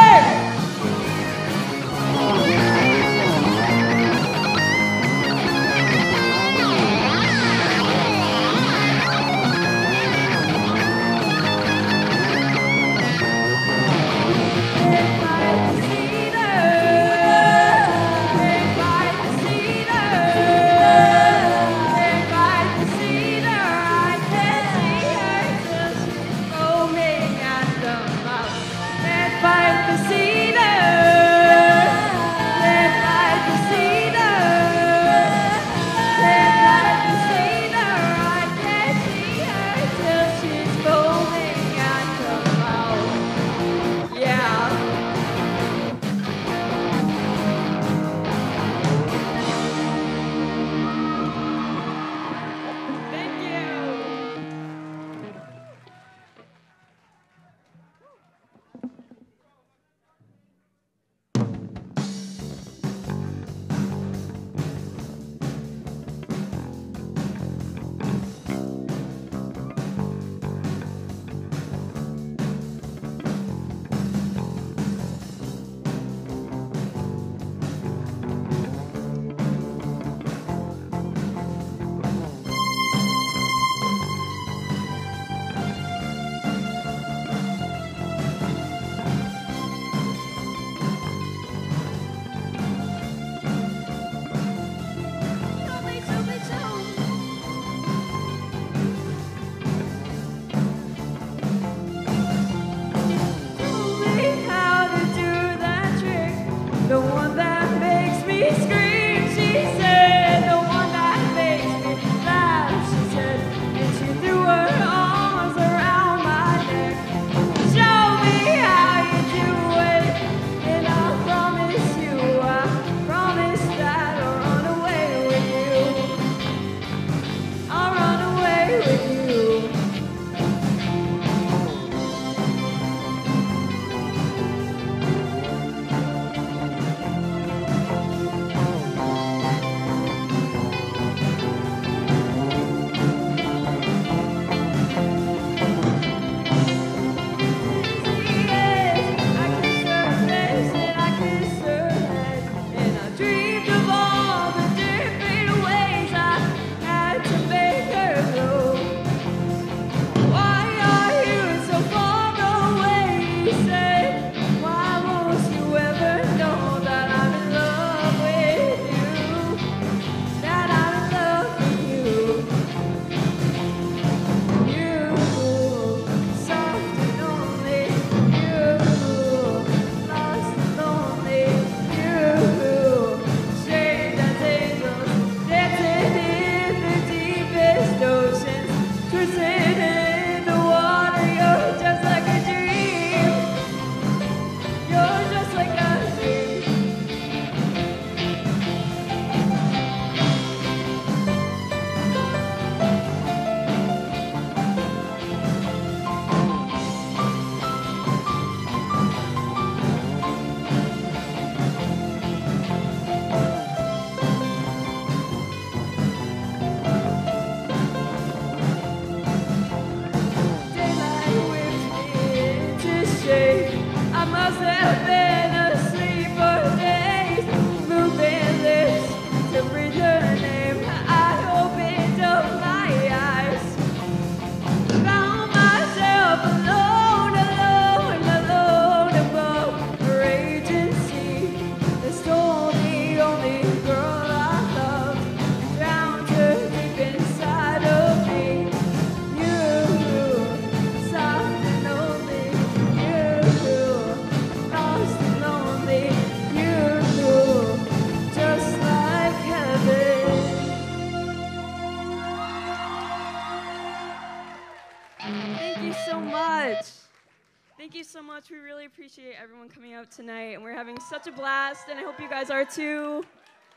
Thank you so much. We really appreciate everyone coming out tonight, and we're having such a blast, and I hope you guys are too.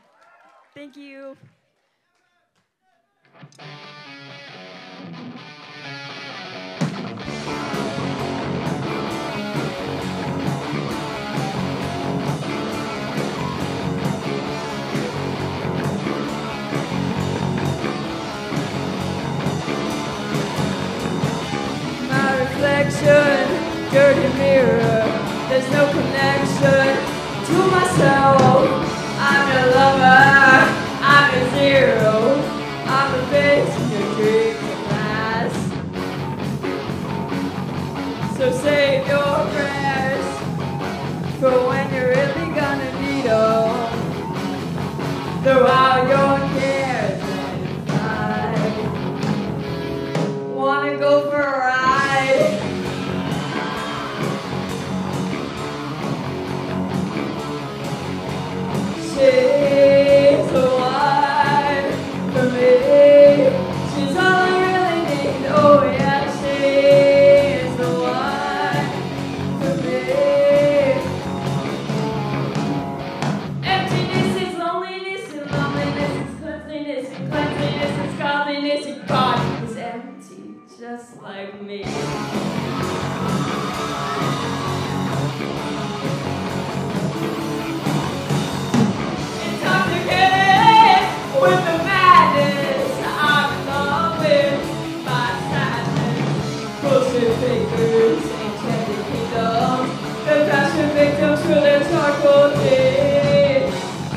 Thank you. My reflection dirty mirror. There's no connection to myself. I'm your lover, I'm your zero. I'm the face in your dreams at last. So save your prayers for when you're really gonna need them. Throw out your cares and fly. Wanna go for a ride? She's the one for me. She's all I really need. Oh yeah, she's the one for me. Emptiness is loneliness, and loneliness is cleanliness, and cleanliness is godliness, and God is empty, just like me. Intoxicated with the madness, I'm in love with my sadness. Bullshit fakers, enchanted kingdoms, the passion victims for their charcoal days.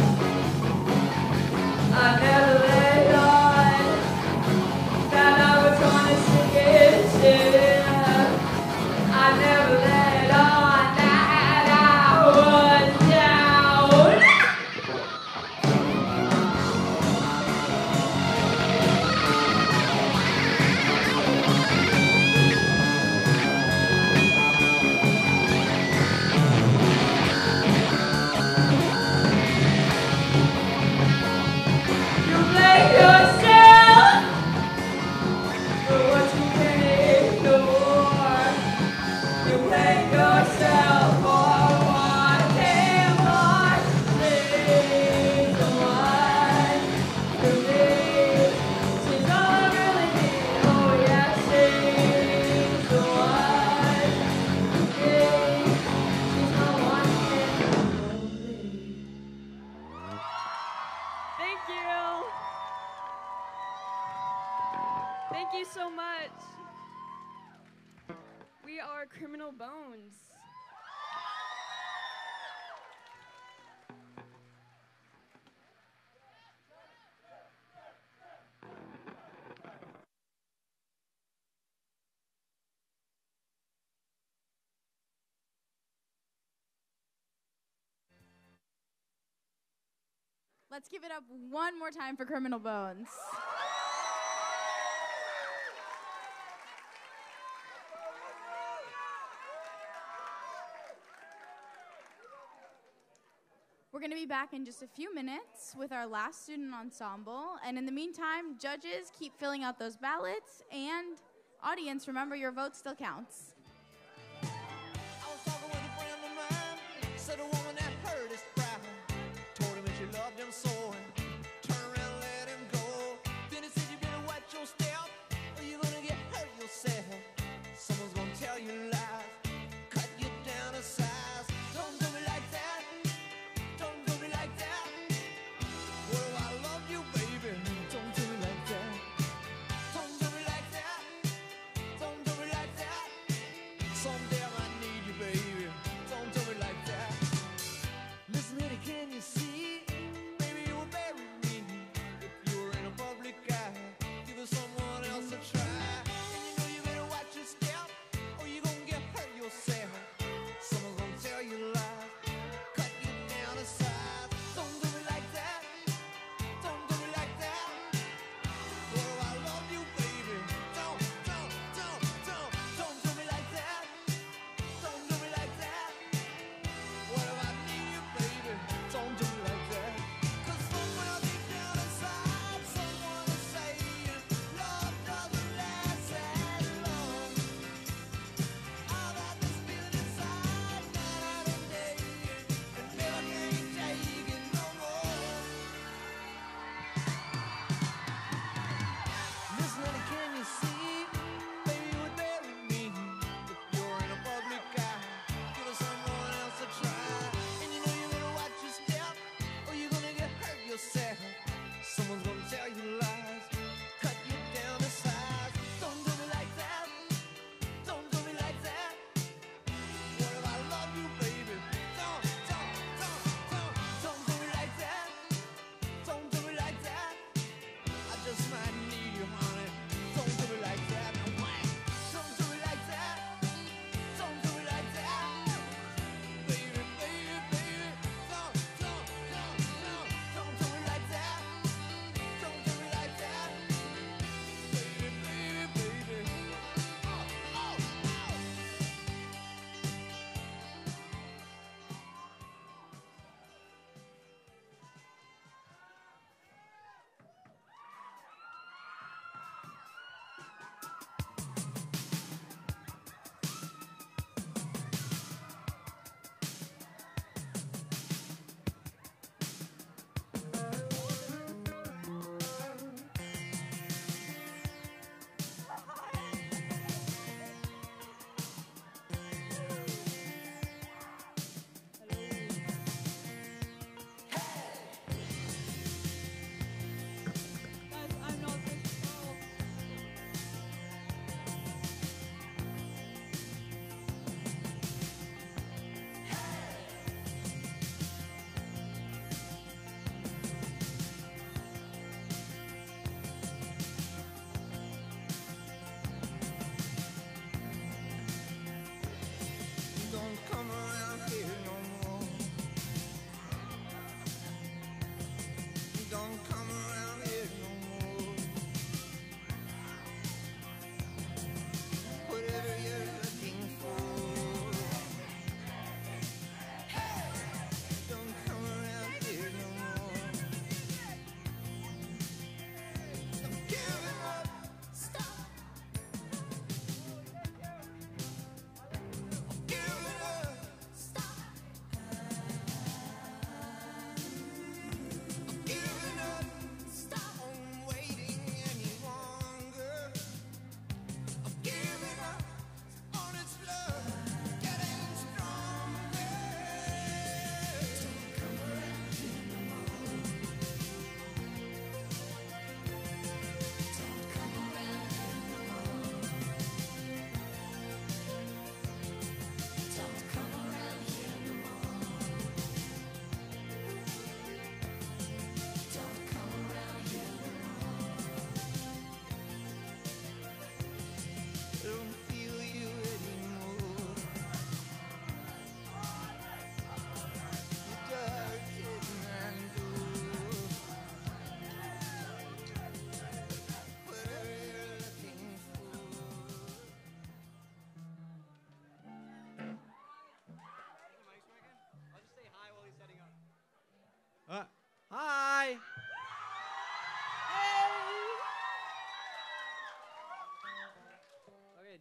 I never let on that I was honest against shit. I never let on that I was down. You blame yourself for what you can't ignore. You blame yourself for what came on. She's the one for me. She's all I really need. Oh yeah, she's the one for me. She's the one for me. Thank you. Thank you so much. We are Criminal Bones. Let's give it up one more time for Criminal Bones. We're going to be back in just a few minutes with our last student ensemble. And in the meantime, judges, keep filling out those ballots. And audience, remember your vote still counts. I was talking with a friend of mine, said a woman that heard his cry, told him that she loved him so, and turned around and let him go. Then he said you better watch your step, or you're gonna get hurt yourself. Someone's gonna tell you lies, cut you down to size. Don't do me like that, don't do me like that. Well, I love you, baby, don't do me like that. Don't do me like that, don't do me like that. Someday I might need you, baby. Don't do me like that. Listen, lady, can you see? Baby, you were buried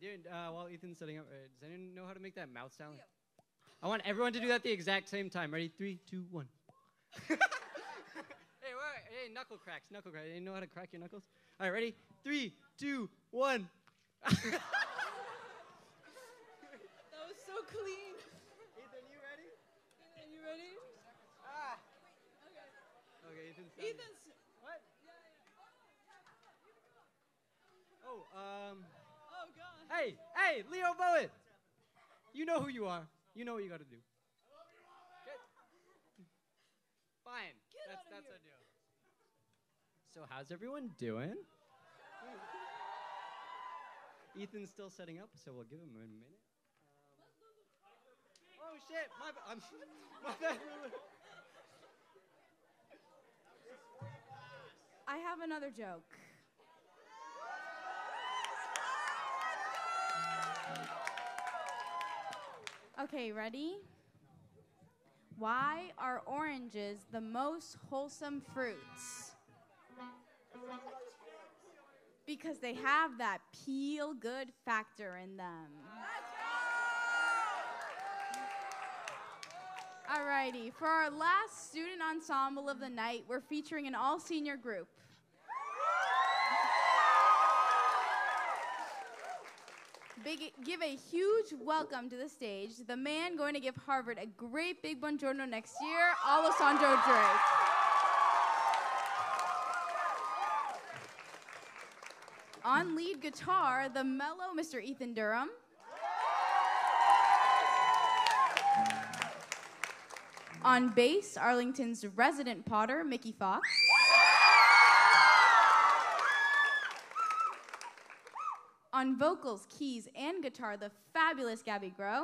while Ethan's setting up, does anyone know how to make that mouth sound? I want everyone to do that at the exact same time. Ready? 3, 2, 1. Hey, wait, hey, knuckle cracks. You know how to crack your knuckles? All right, ready? 3, 2, 1. That was so clean. Ethan, you ready? Ethan, you ready? Ah. Okay. Okay, Ethan's. Ethan's. What? Oh, Oh God. Hey, Leo Bowen. You know who you are. You know what you got to do. Fine. That's our deal. So how's everyone doing? Ethan's still setting up, so we'll give him a minute. Oh shit! My bad. I have another joke. Okay, ready? Why are oranges the most wholesome fruits? Because they have that peel good factor in them. Alrighty, for our last student ensemble of the night, we're featuring an all-senior group. Give a huge welcome to the stage, the man going to give Harvard a great big buongiorno next year, Alessandro Drake. On lead guitar, the mellow Mr. Ethan Durham. On bass, Arlington's resident potter, Mickey Fox. On vocals, keys, and guitar, the fabulous Gabby Grow.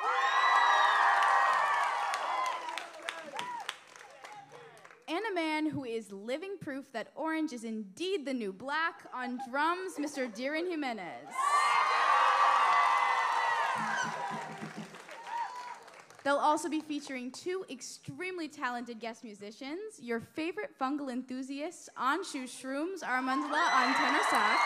And a man who is living proof that orange is indeed the new black, on drums, Mr. Diran Jimenez. They'll also be featuring 2 extremely talented guest musicians, your favorite fungal enthusiasts, Anshu Shrooms Armandla on tenor sax,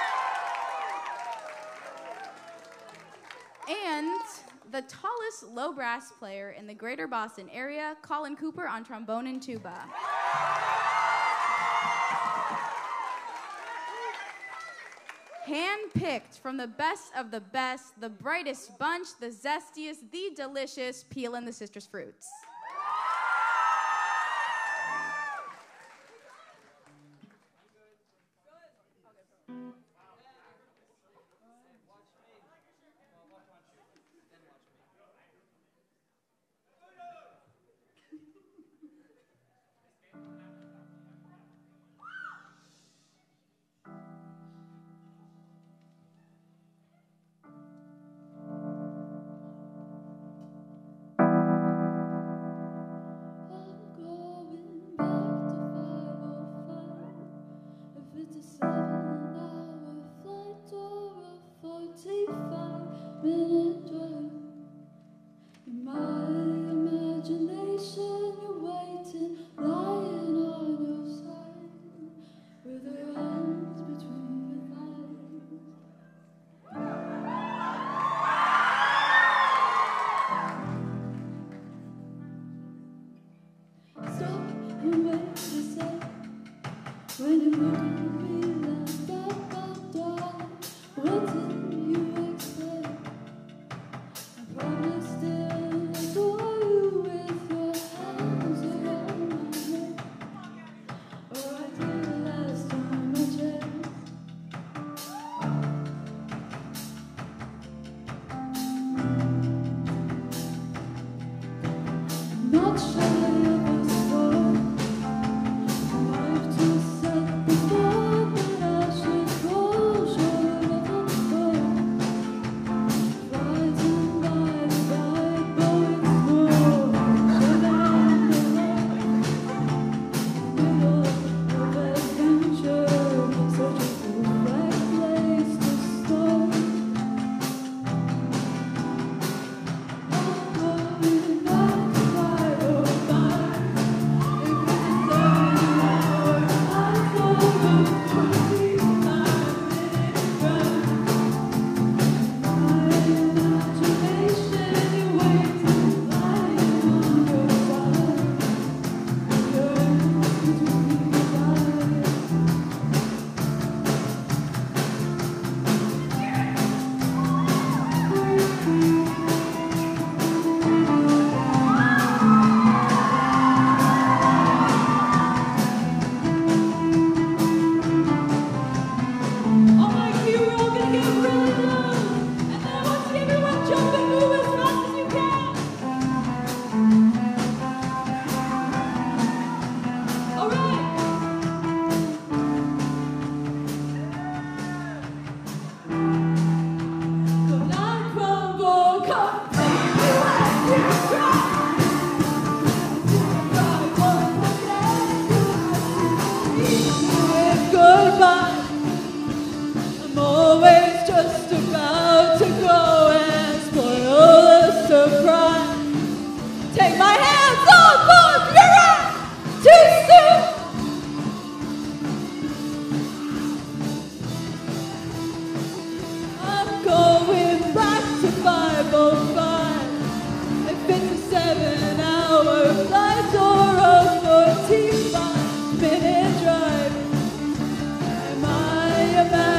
and the tallest low brass player in the greater Boston area, Colin Cooper on trombone and tuba. Hand-picked from the best of the best, the brightest bunch, the zestiest, the delicious Peel and the Citrus Fruits.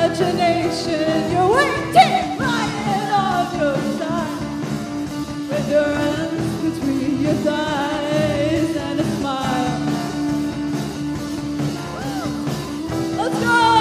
imagination. You're waiting lying on your side with your hands between your thighs and a smile. Let's go!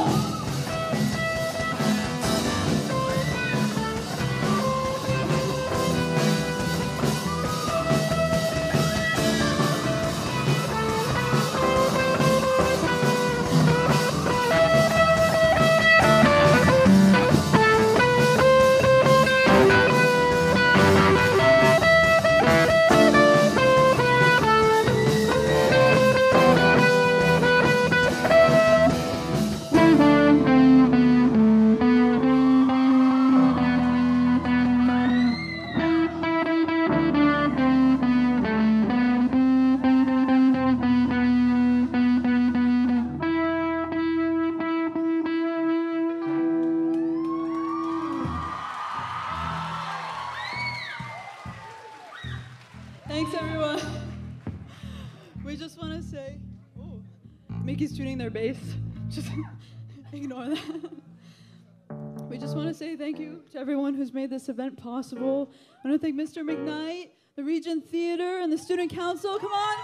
Thanks, everyone. We just want to say, oh, Mickey's tuning their bass. Just ignore that. We just want to say thank you to everyone who's made this event possible. I want to thank Mr. McKnight, the Regent Theater, and the Student Council. Come on.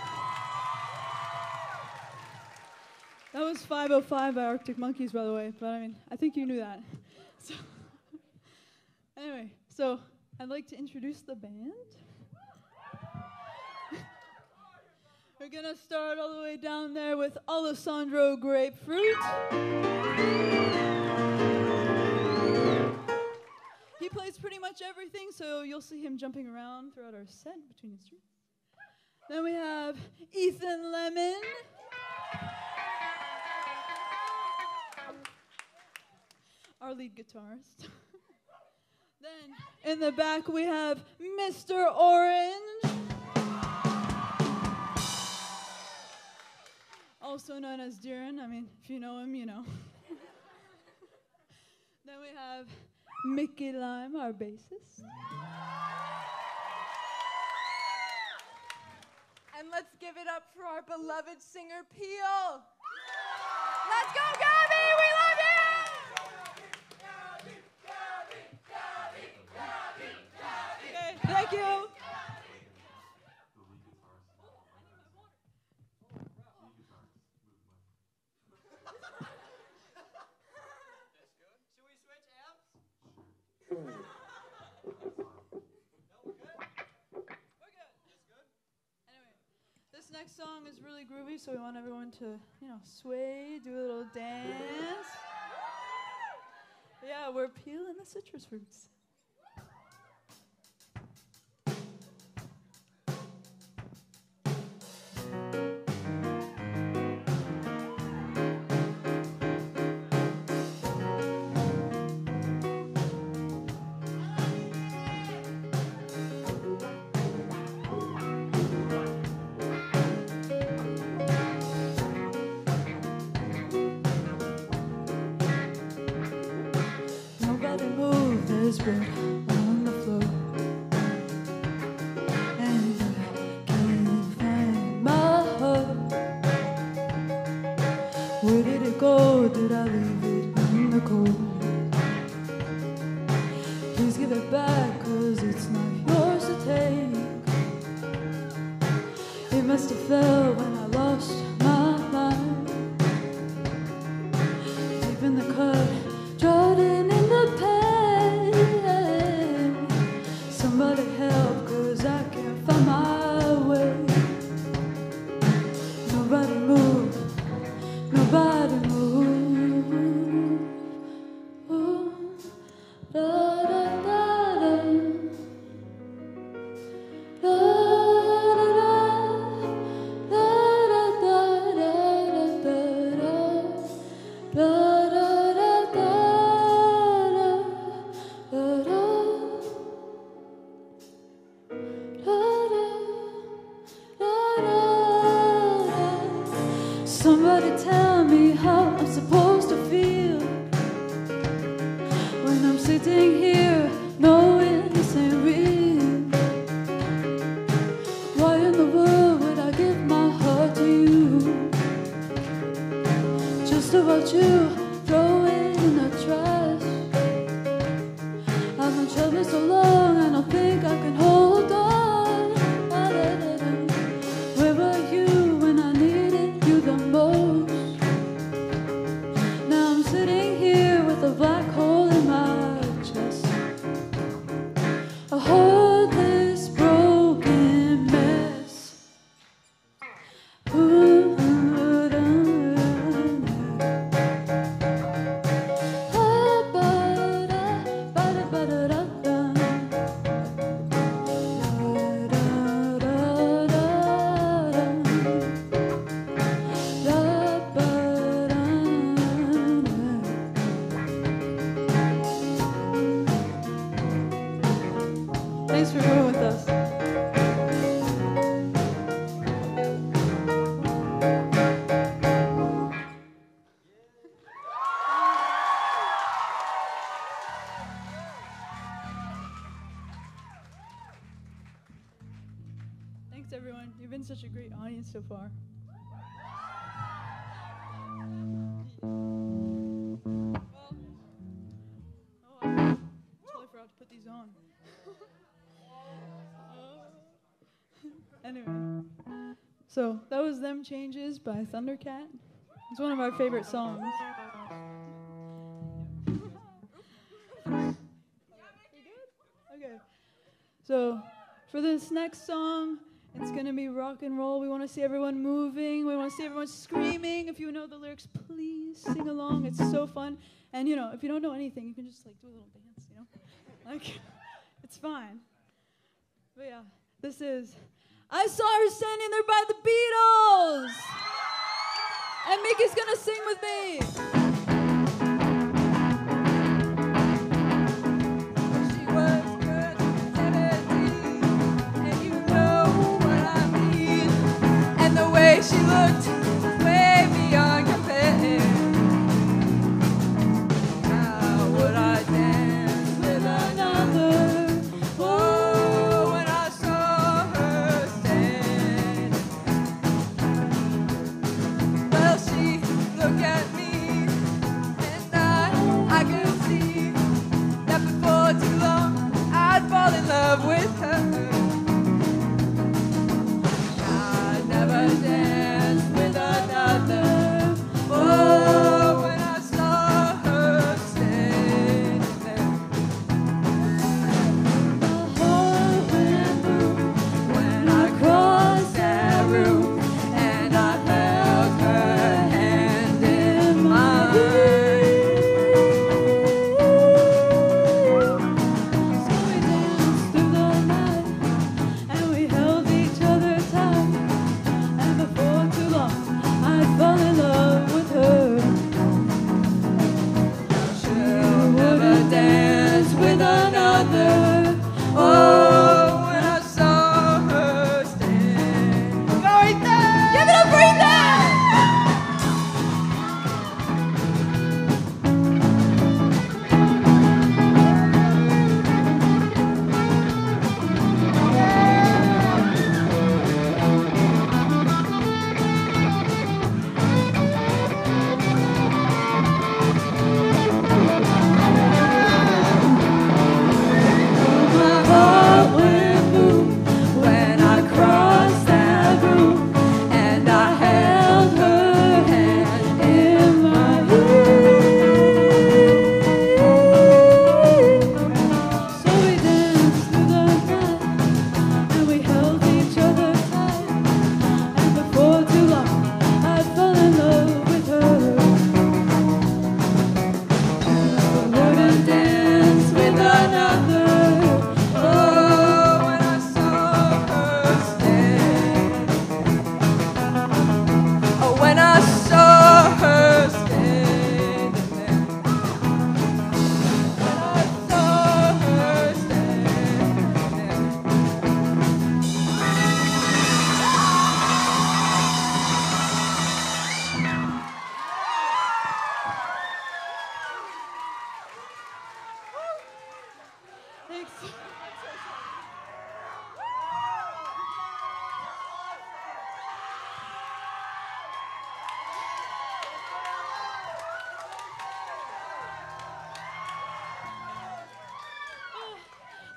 That was 505 by Arctic Monkeys, by the way. But I mean, I think you knew that. So, anyway, so I'd like to introduce the band. We're gonna start all the way down there with Alessandro Grapefruit. He plays pretty much everything, so you'll see him jumping around throughout our set between instruments. Then we have Ethan Lemon. Our lead guitarist. Then in the back we have Mr. Orange. Also known as Duran. I mean, if you know him, you know. Then we have Mickey Lime, our bassist. And let's give it up for our beloved singer, Peel. Let's go, Gabby! We love you! Okay, thank you. This next song is really groovy, so we want everyone to, sway, do a little dance. Yeah, we're peeling the citrus fruits. Bread on the floor, and I can't find my heart. Where did it go? Did I leave it in the cold? Please give it back, 'cause it's not yours to take. It must have fell when I lost my mind. Deep in the cut, trodden in the pain. Somebody help, 'cause I can't find my way. Nobody move, nobody move. Ooh, da da da da. Da da da. Da da da da da da. Da da da da. Somebody tell me how I'm supposed to feel when I'm sitting here knowing this ain't real. Why in the world would I give my heart to you? Just to watch you throw it in the trash. I've been traveling so long, and I think I can hold on. Where were you when I needed you the most? Now I'm sitting here with a black hole in my chest. A heartless, broken mess. Ooh, thanks for going with us. Thanks, everyone. You've been such a great audience so far. I totally forgot to put these on. Anyway, so that was Them Changes by Thundercat. It's one of our favorite songs. Okay, so for this next song, it's gonna be rock and roll. We want to see everyone moving. We want to see everyone screaming. If you know the lyrics, please sing along. It's so fun. And you know, if you don't know anything, you can just like do a little dance. You know, like it's fine. But yeah, this is I Saw Her Standing There by the Beatles. And Mickey's gonna sing with me. She was good, 17, and you know what I mean. And the way she looked, way beyond compare. How would I dance with another? Oh, when I saw her stand. Well, she looked at me, and I could see that before too long I'd fall in love with her. I'd never dance with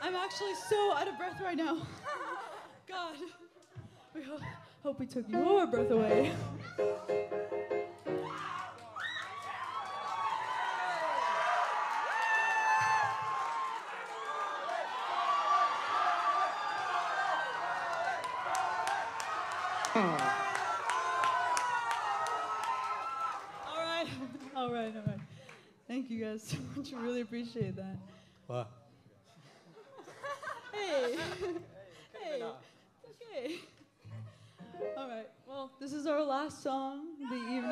I'm actually so out of breath right now. God. We hope we took your breath away. All right. Thank you guys so much. I really appreciate that. What? Hey. Okay. All right. Well, this is our last song of the evening.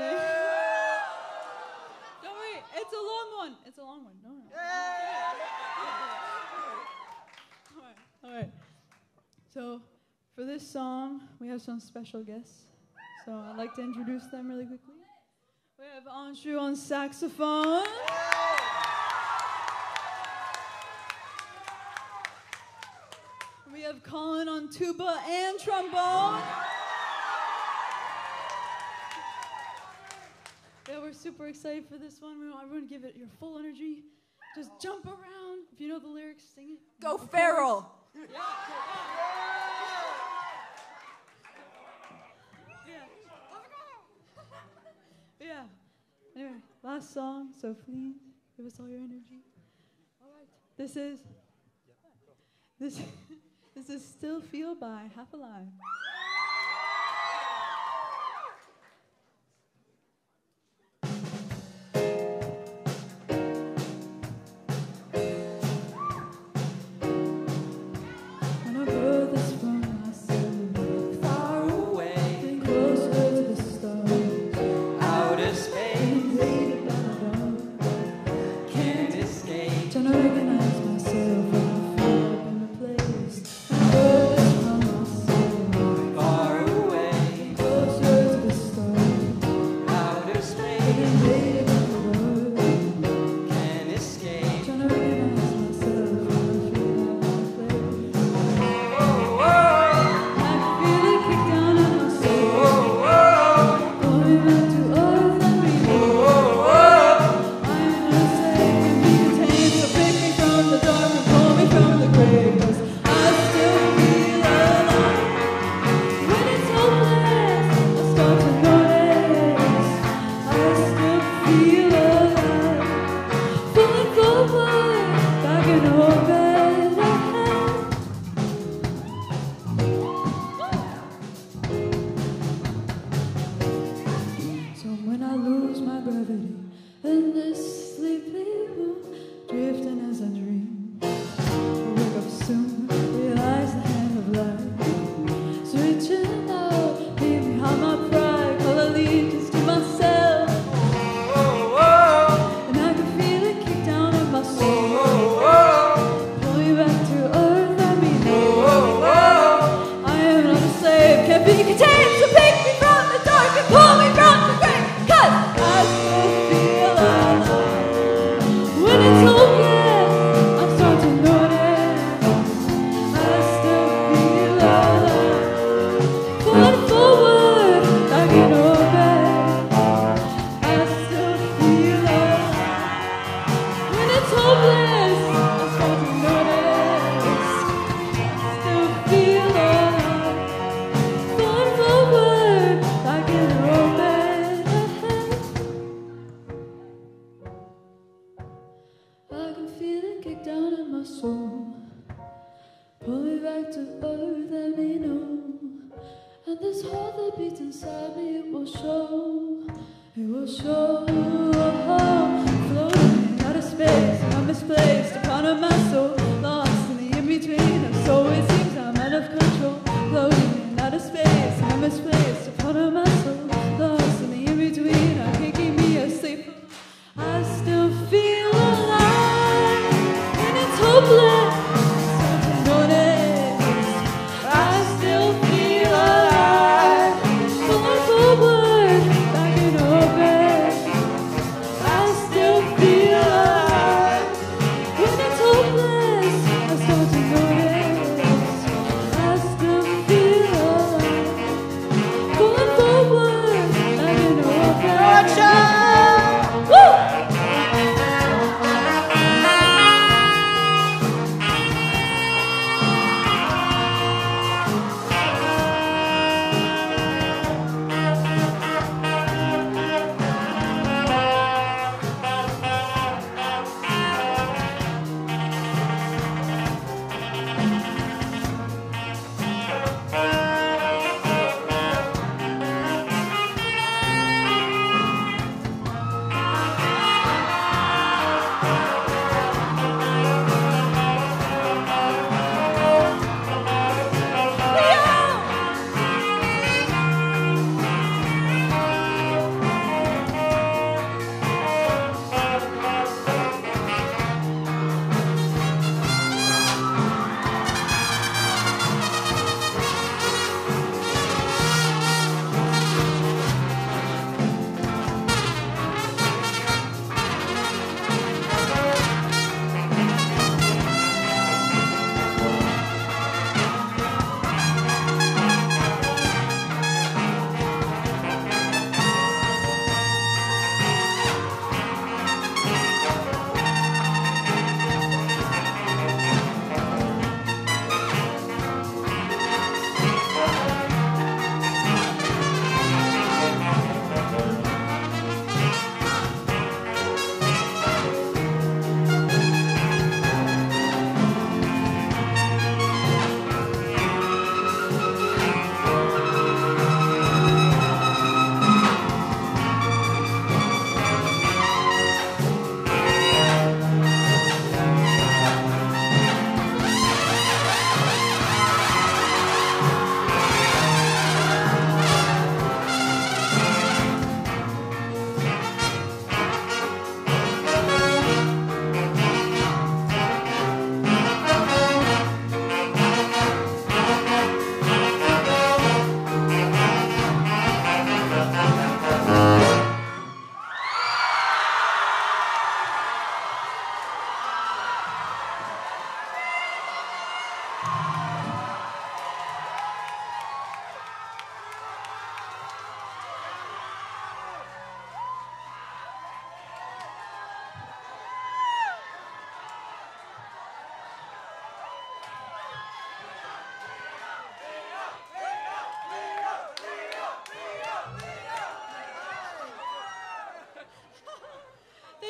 Don't worry. It's a long one. No. All right. So, for this song, we have some special guests. So, I'd like to introduce them really quickly. We have Anshu on saxophone. We have Colin on tuba and trombone. Yeah, we're super excited for this one. We want everyone to give it your full energy. Just jump around. If you know the lyrics, sing it. Go feral. Yeah. Anyway, last song, so please give us all your energy. All right. This is Still Feel by Half Alive.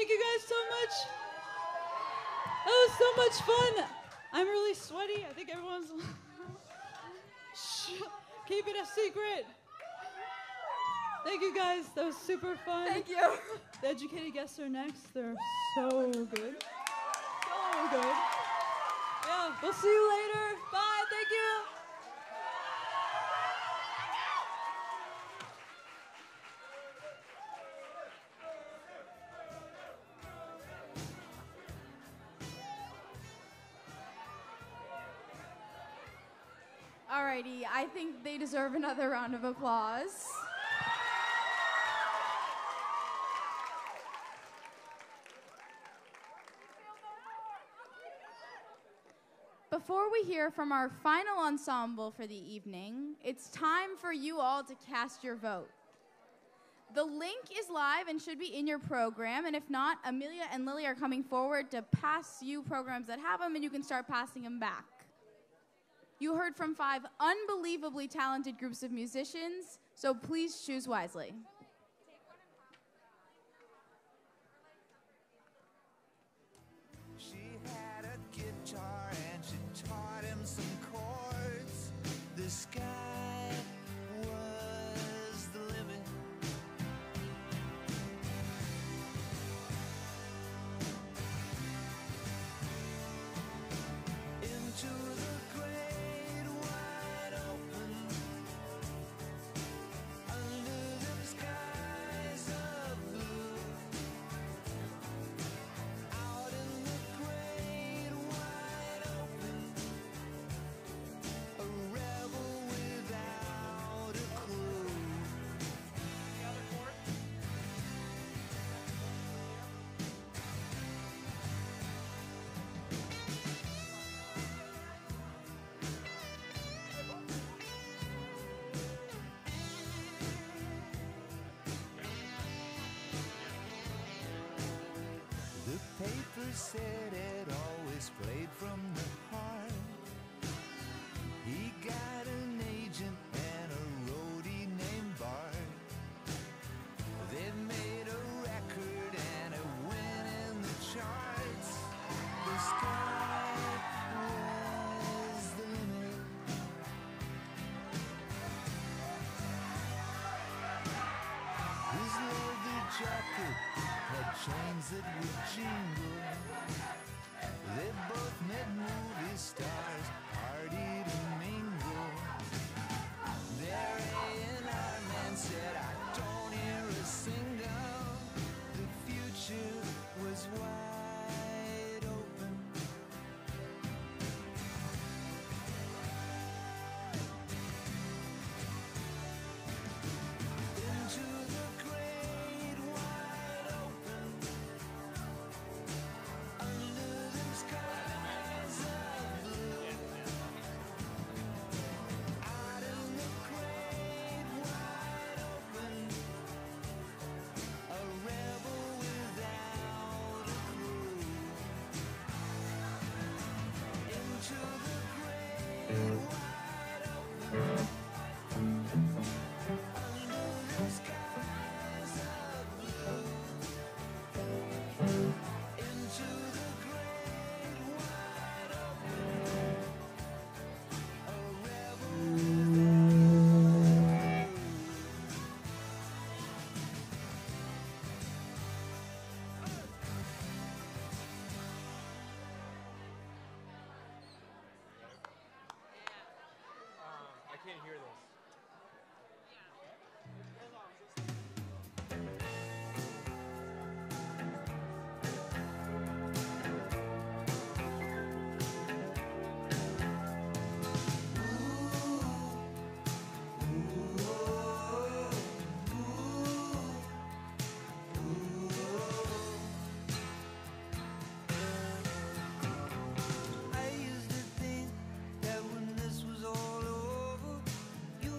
Thank you guys so much. That was so much fun. I'm really sweaty. I think everyone's... Shh. Keep it a secret. Thank you guys. That was super fun. Thank you. The educated guests are next. They're so good. So good. Yeah, we'll see you later. Bye. Thank you. Alrighty, I think they deserve another round of applause. Before we hear from our final ensemble for the evening, it's time for you all to cast your vote. The link is live and should be in your program, and if not, Amelia and Lily are coming forward to pass you programs that have them, and you can start passing them back. You heard from 5 unbelievably talented groups of musicians, so please choose wisely. She had a guitar and she taught him some chords. The sky was the limit. Into the great wide open, under the skies of blue. Out in the great wide open, a rebel without a clue. The paper said it always played from the heart. He got an agent and a roadie named Bart. They made a record and it went in the charts. The sky was the limit. His leather jacket had chains that would jingle. They both met movie stars, partied and mingled. Their A&R man said, I don't hear a single. The future was wide open. Into the great wide open, under the skies of blue. Out in the great wide open, a rebel without a crew. Into the great wide open, under the skies of blue. Into the great wide open, a rebel without. I can't hear this. I used to think that when this was all over, you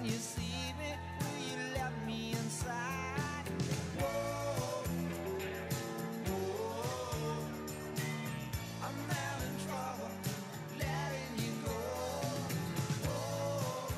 When you see me, will you let me inside? Whoa, whoa, I'm having trouble letting you go. Whoa,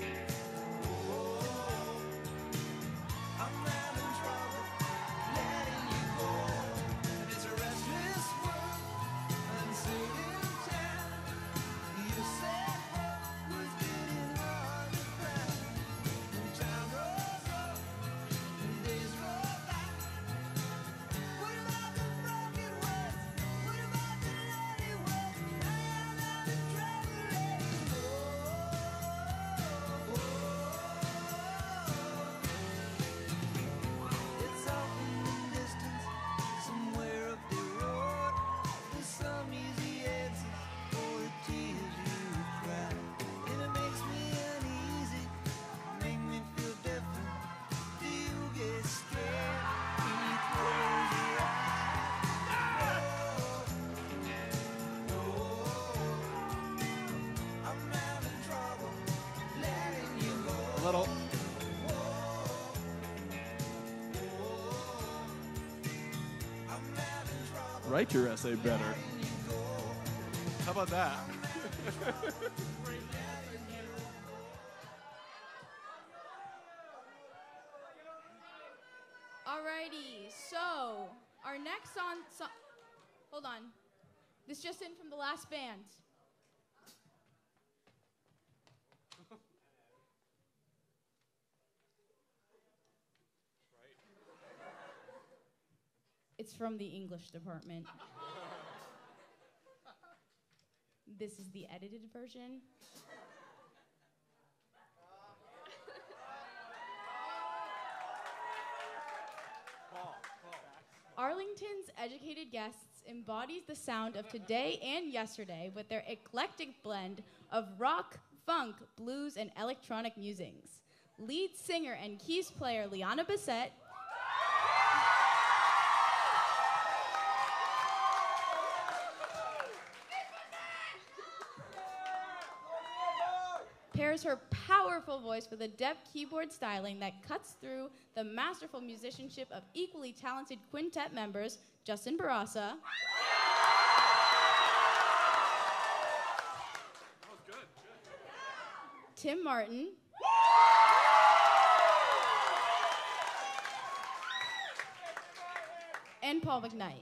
whoa, I'm having trouble letting you go. And it's a restless world, uncertain town. You said what was getting hard to find. When time rolls up, and days roll by. What about the broken words? What about the lonely words? I am having trouble letting go. It's off in the distance, somewhere up the road. There's some easy answers for the tears you cry. And it makes me uneasy, make me feel different. Do you get scared when you close your eyes? Oh, I'm having trouble letting you go. A little. Write your essay better. How about that? Alrighty, so our next song, hold on. This just in from the last band. It's from the English department. This is the edited version. Arlington's educated guests embodies the sound of today and yesterday with their eclectic blend of rock, funk, blues, and electronic musings. Lead singer and keys player Liana Bissett pairs her powerful voice with a deft keyboard styling that cuts through the masterful musicianship of equally talented quintet members Justin Barassa, Tim Martin, and Paul McKnight.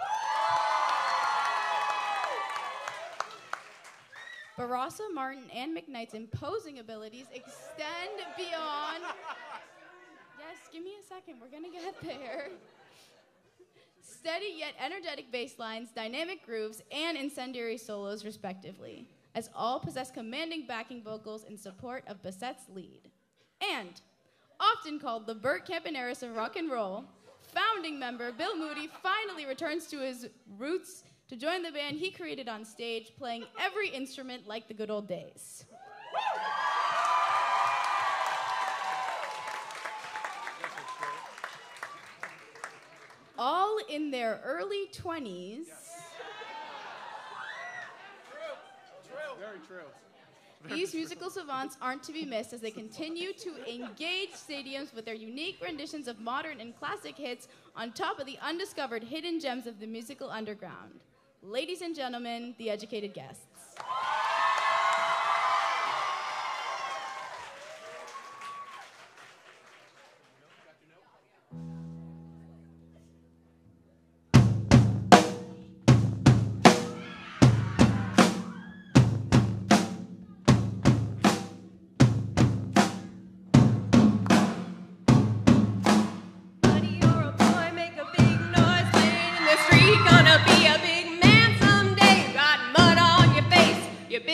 Barassa, Martin, and McKnight's imposing abilities extend beyond... Yes, give me a second. We're going to get there. Steady yet energetic bass lines, dynamic grooves, and incendiary solos, respectively, as all possess commanding backing vocals in support of Bissett's lead. And, often called the Burt Campaneris of rock and roll, founding member Bill Moody finally returns to his roots to join the band he created on stage, playing every instrument like the good old days. All in their early 20s. Very true. These musical savants aren't to be missed as they continue to engage stadiums with their unique renditions of modern and classic hits on top of the undiscovered hidden gems of the musical underground. Ladies and gentlemen, the educated guests. Buddy, you're a boy, make a big noise, playing in the street, gonna be a big man someday. Got mud on your face, you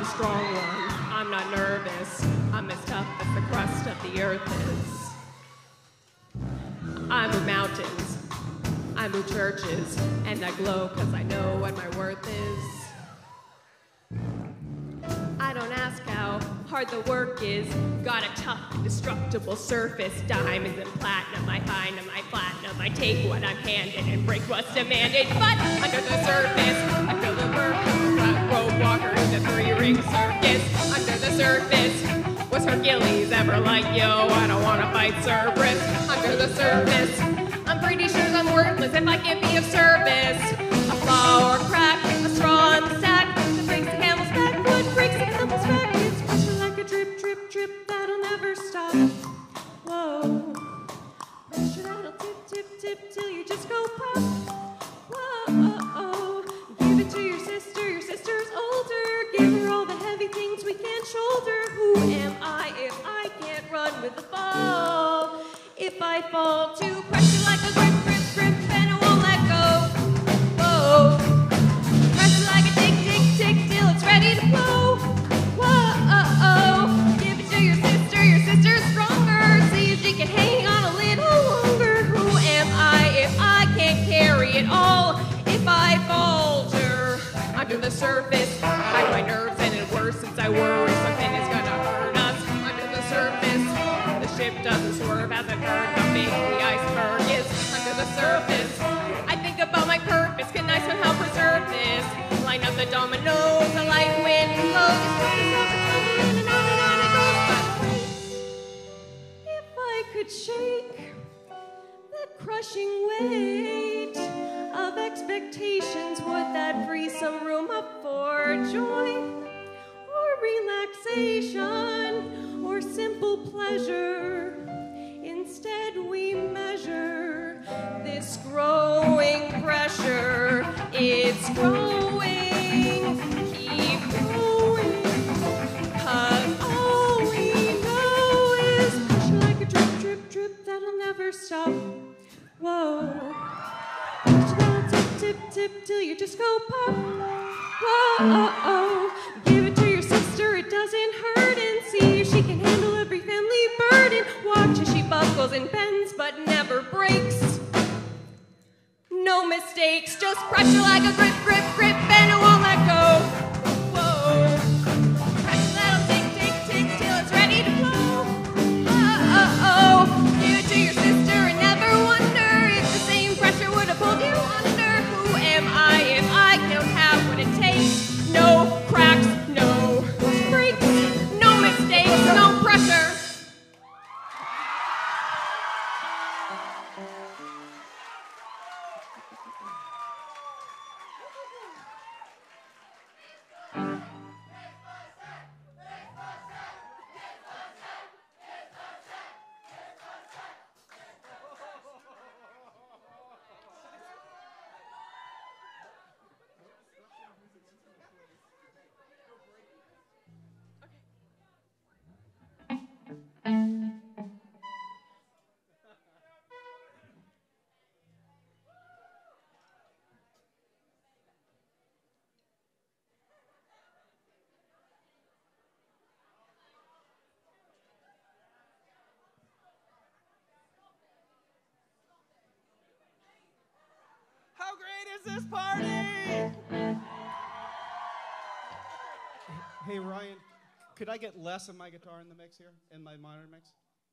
the strong one. I'm not nervous. I'm as tough as the crust of the earth is. I move mountains. I move churches. And I glow because I know what my worth is. I don't ask how hard the work is. Got a tough, indestructible surface. Diamonds and platinum, I find them, I platinum. I take what I'm handed and break what's demanded. But under the surface, I feel the work of a road walker in the three-ring circus. Under the surface, was Hercules ever like, yo, I don't want to fight Cerberus. Under the surface, I'm pretty sure I'm worthless if I can't be of service. A flaw or crack, a straw on the stack that breaks the camel's back. What breaks the camel's back? It's pressure like a drip, drip, drip that'll never stop. Whoa. Pressure that'll tip, tip, tip till you just go pop. Whoa. Give it to your sister's older. Give her all the heavy things we can't shoulder. Who am I if I can't run with the ball? If I fall to pressure like a grip, grip, grip, and it won't let go. Whoa. Pressure like a tick, tick, tick till it's ready to blow. Whoa. Give it to your sister's stronger. See if she can hang on a little longer. Who am I if I can't carry it all? If I falter under the surface, hide my nerves and it worse since I worry something is gonna hurt us. Under the surface, the ship doesn't swerve as it hurt. How big the iceberg is under the surface. I think about my purpose. Can I somehow preserve this? Line up the dominoes, the light wind blows. And on it goes. But if I could shake that crushing weight of expectations, would that free some room up for joy or relaxation or simple pleasure? Instead we measure this growing pressure. It's growing, keep going, 'cause all we know is pressure like a drip, drip, drip that'll never stop. Whoa. Pressure that'll tip, tip, tip till you just go pop. Whoa. Give it to your sister, it doesn't hurt, and see if she can handle every family burden. Watch as she buckles and bends but never breaks. No mistakes, just pressure like a grip, grip, grip, and it won't let go. Whoa. Pressure that'll tick, tick, tick till it's ready to blow. Whoa. Give it to your sister and never wonder if the same pressure would have pulled you under. Who am I if I don't have what it takes? No cracks, no breaks, no mistakes, no pressure. How great is this party? Hey, Ryan, could I get less of my guitar in the mix here, in my monitor mix?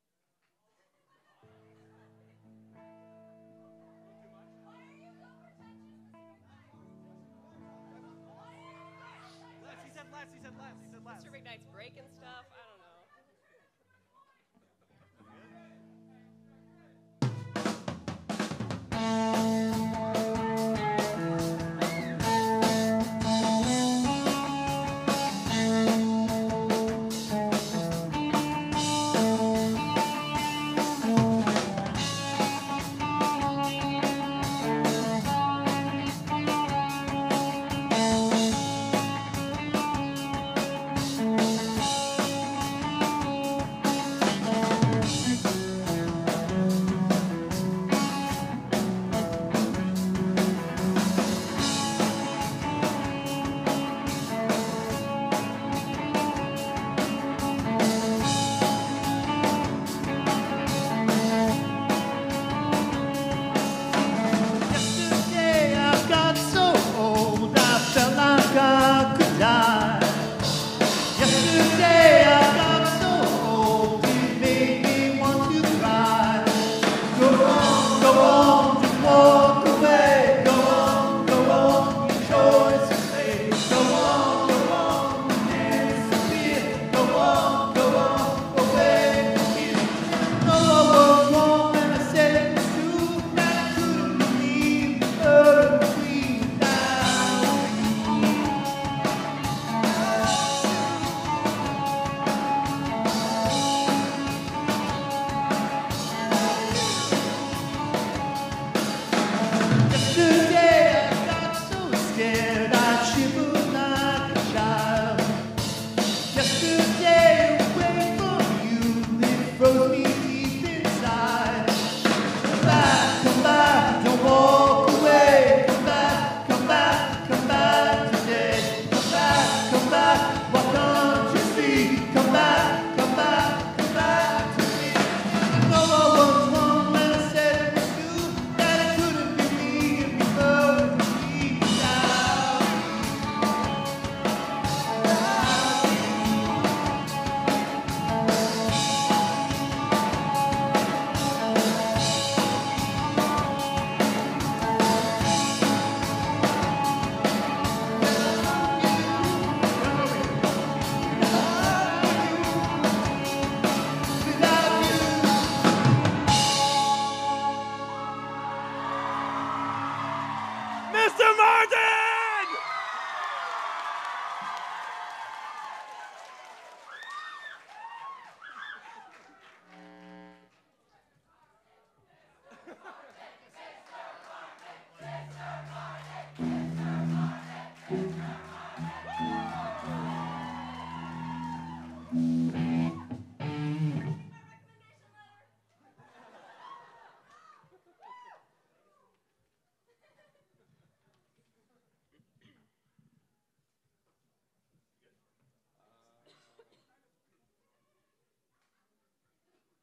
He said less. Mr. McKnight's breaking stuff. I don't know.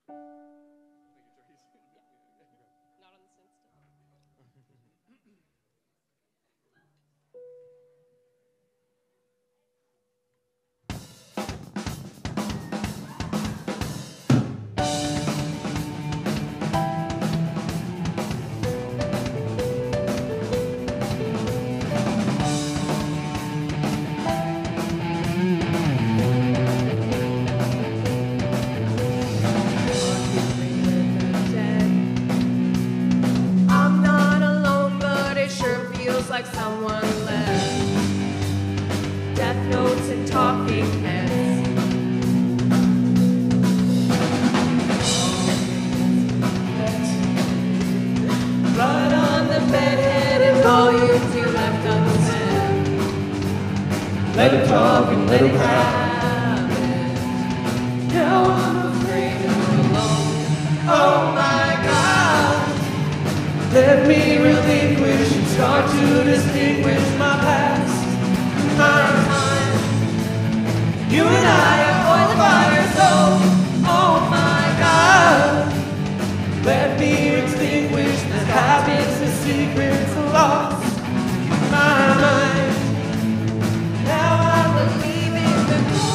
Not on this instant. I'm not alone, but it sure feels like someone left. Death notes and talking heads. Blood on the bedhead and volumes you left unsaid. Let it talk and let it have it. Now I'm afraid you're alone. Oh my God. Let me relinquish and start to distinguish my past, my time. You and I are oil and fire, so oh my God. Let me extinguish the habits, the secrets, the lost, my mind. Now I believe in the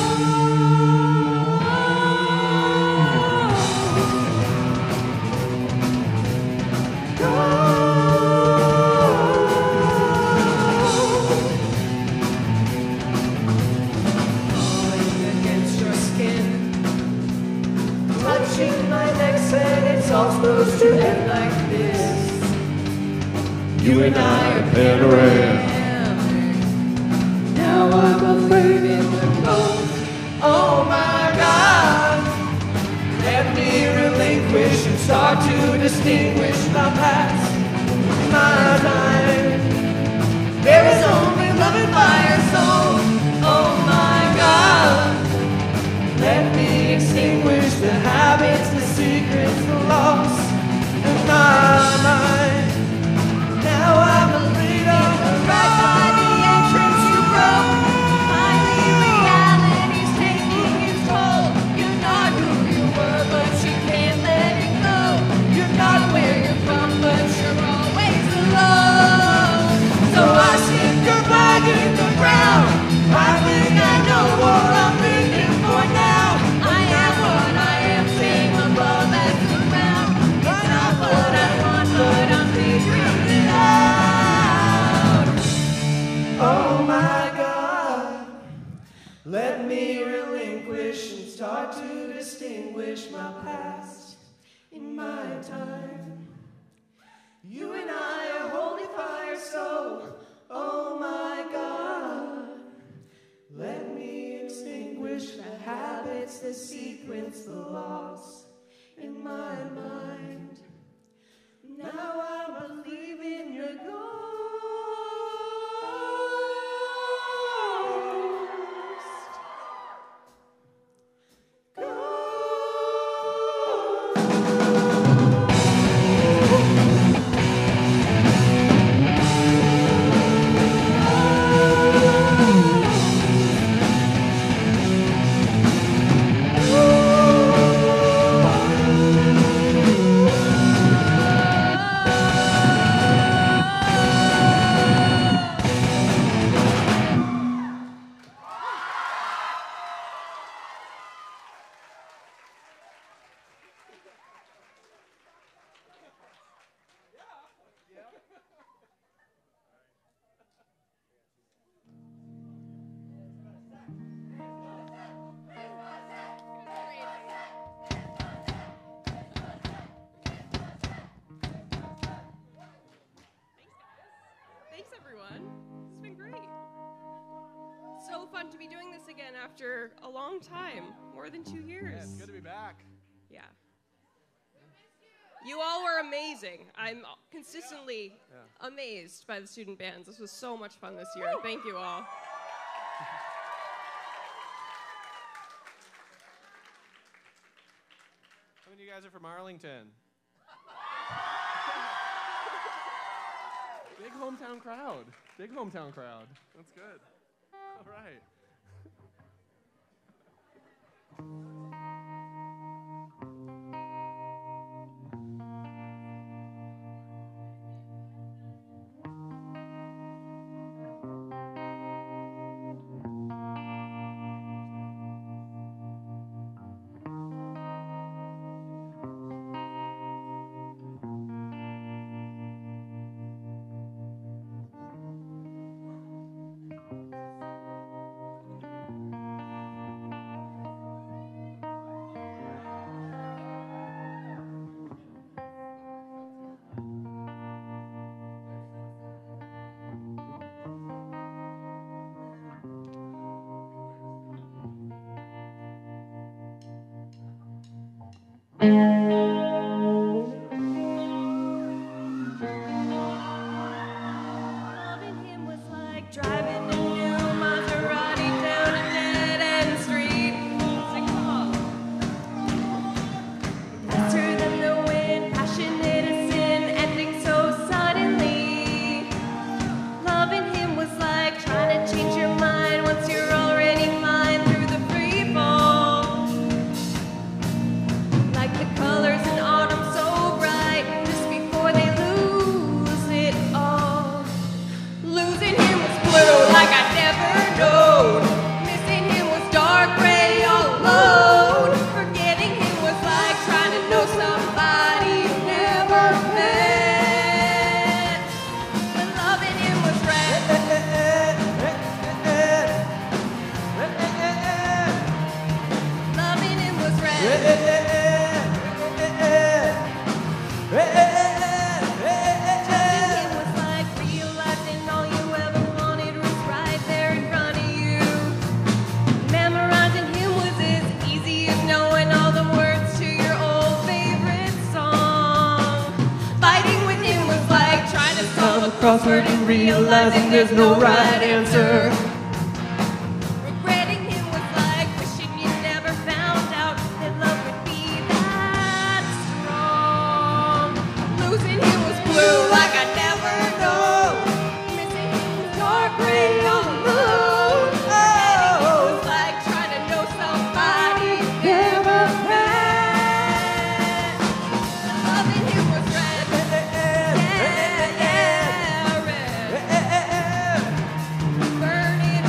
against your skin, touching my neck, said it's all supposed to end like this. You and I are panoramic. Now I'm afraid in the cold. Oh my God. Let me relinquish and start to distinguish my past, my time. There is only love in fire, so oh my God. Let me extinguish the habits, the secrets, the loss in my mind. Now I'm a leader, right by the entrance you broke. Finally reality's taking its toll. You're not who you were, but you can't let it go. You're not where you're from, but you're always alone. So I stick your flag in the ground. I think I know what I'm thinking for now. I am what I am, sing above and around. It's not what I want, but I'm figuring it out. Oh my God, let me relinquish and start to distinguish my past in my time. You and I are holy fire, so oh my God. Let me extinguish the habits, the sequence, the loss in my mind. Now I believe in your ghost. Thanks, everyone. It's been great. So fun to be doing this again after a long time, more than 2 years. Yeah, it's good to be back. Yeah. You all were amazing. I'm consistently amazed by the student bands. This was so much fun this year. Thank you all. How many of you guys are from Arlington? Big hometown crowd. Big hometown crowd. That's good. All right. crossword and realizing there's no right answer. Regretting him was like wishing you never found out that love would be that strong. Losing him was blue like I never know. Missing him was dark gray all alone. Forgetting him was like trying to know somebody you never met. Loving him was red. Yeah, yeah, red. Burning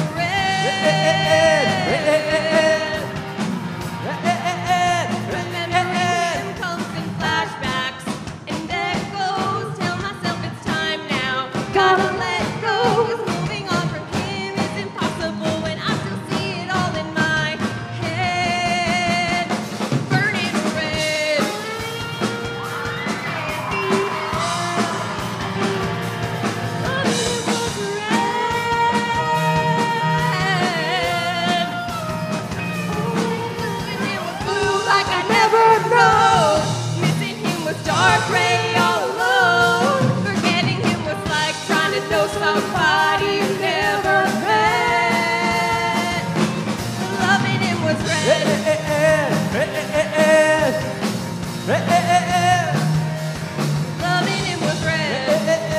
remembering him comes in flashbacks and echoes. Tell myself it's time now. Gotta let go. 'Cause moving on from him is impossible when I still see it all in my head. Burning red. Blue like I never know. Missing him was dark gray all alone. Forgetting him was like trying to know somebody you never met. Loving him was red. Loving him was red.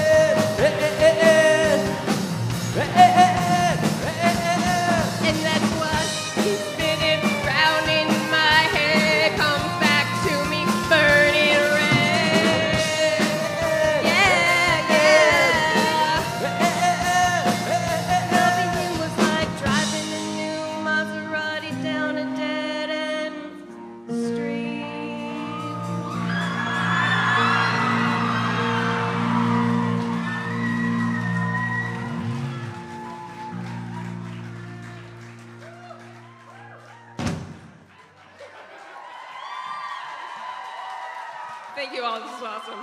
And that's what keeps spinning round in my head. Comes back to me, burning red. Yeah, yeah. Loving him was like driving a new Maserati down a dead end street. Thank you all. This is awesome.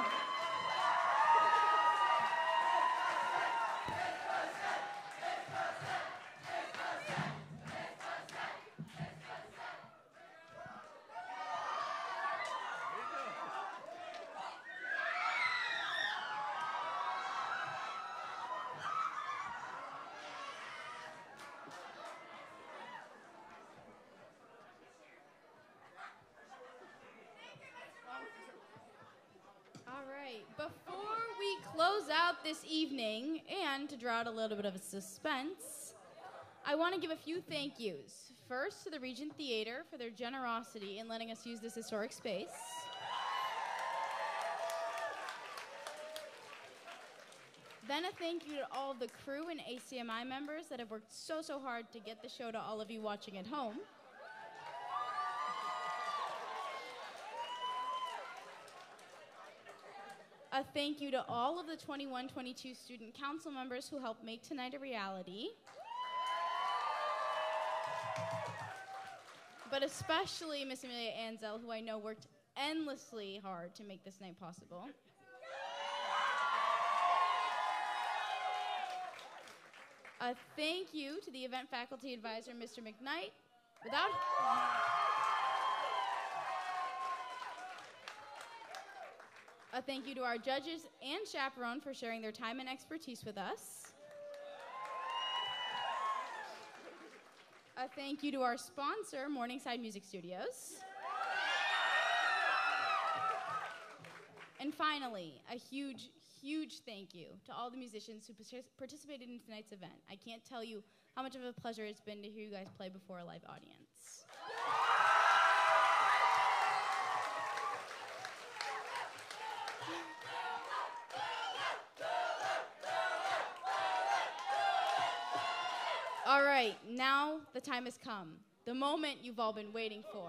All right, before we close out this evening, and to draw out a little bit of a suspense, I want to give a few thank yous. First, to the Regent Theater for their generosity in letting us use this historic space. Then a thank you to all of the crew and ACMi members that have worked so hard to get the show to all of you watching at home. A thank you to all of the 21-22 student council members who helped make tonight a reality. But especially Miss Amelia Ansel, who I know worked endlessly hard to make this night possible. A thank you to the event faculty advisor, Mr. McKnight. Without a thank you to our judges and chaperone for sharing their time and expertise with us. A thank you to our sponsor, Morningside Music Studios. And finally, a huge thank you to all the musicians who participated in tonight's event. I can't tell you how much of a pleasure it's been to hear you guys play before a live audience. All right, now the time has come. The moment you've all been waiting for.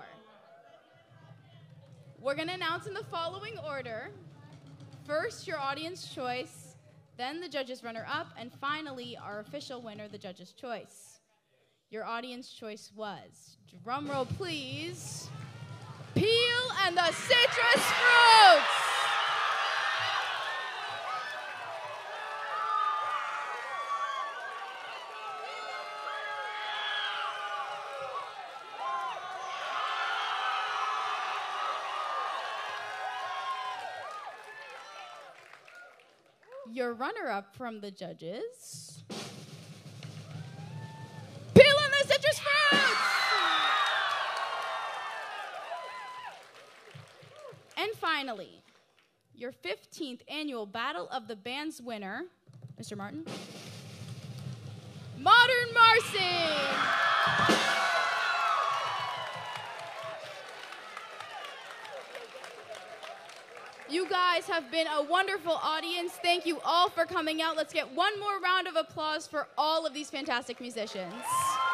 We're going to announce in the following order. First, your audience choice, then the judges runner-up, and finally, our official winner, the judges' choice. Your audience choice was, drum roll please, Peel and the Citrus Fruits! Your runner-up from the judges, Peeling the Citrus Fruits! And finally, your 15th annual Battle of the Bands winner, Mr. Martin, Modern Marcy! You guys have been a wonderful audience. Thank you all for coming out. Let's get one more round of applause for all of these fantastic musicians.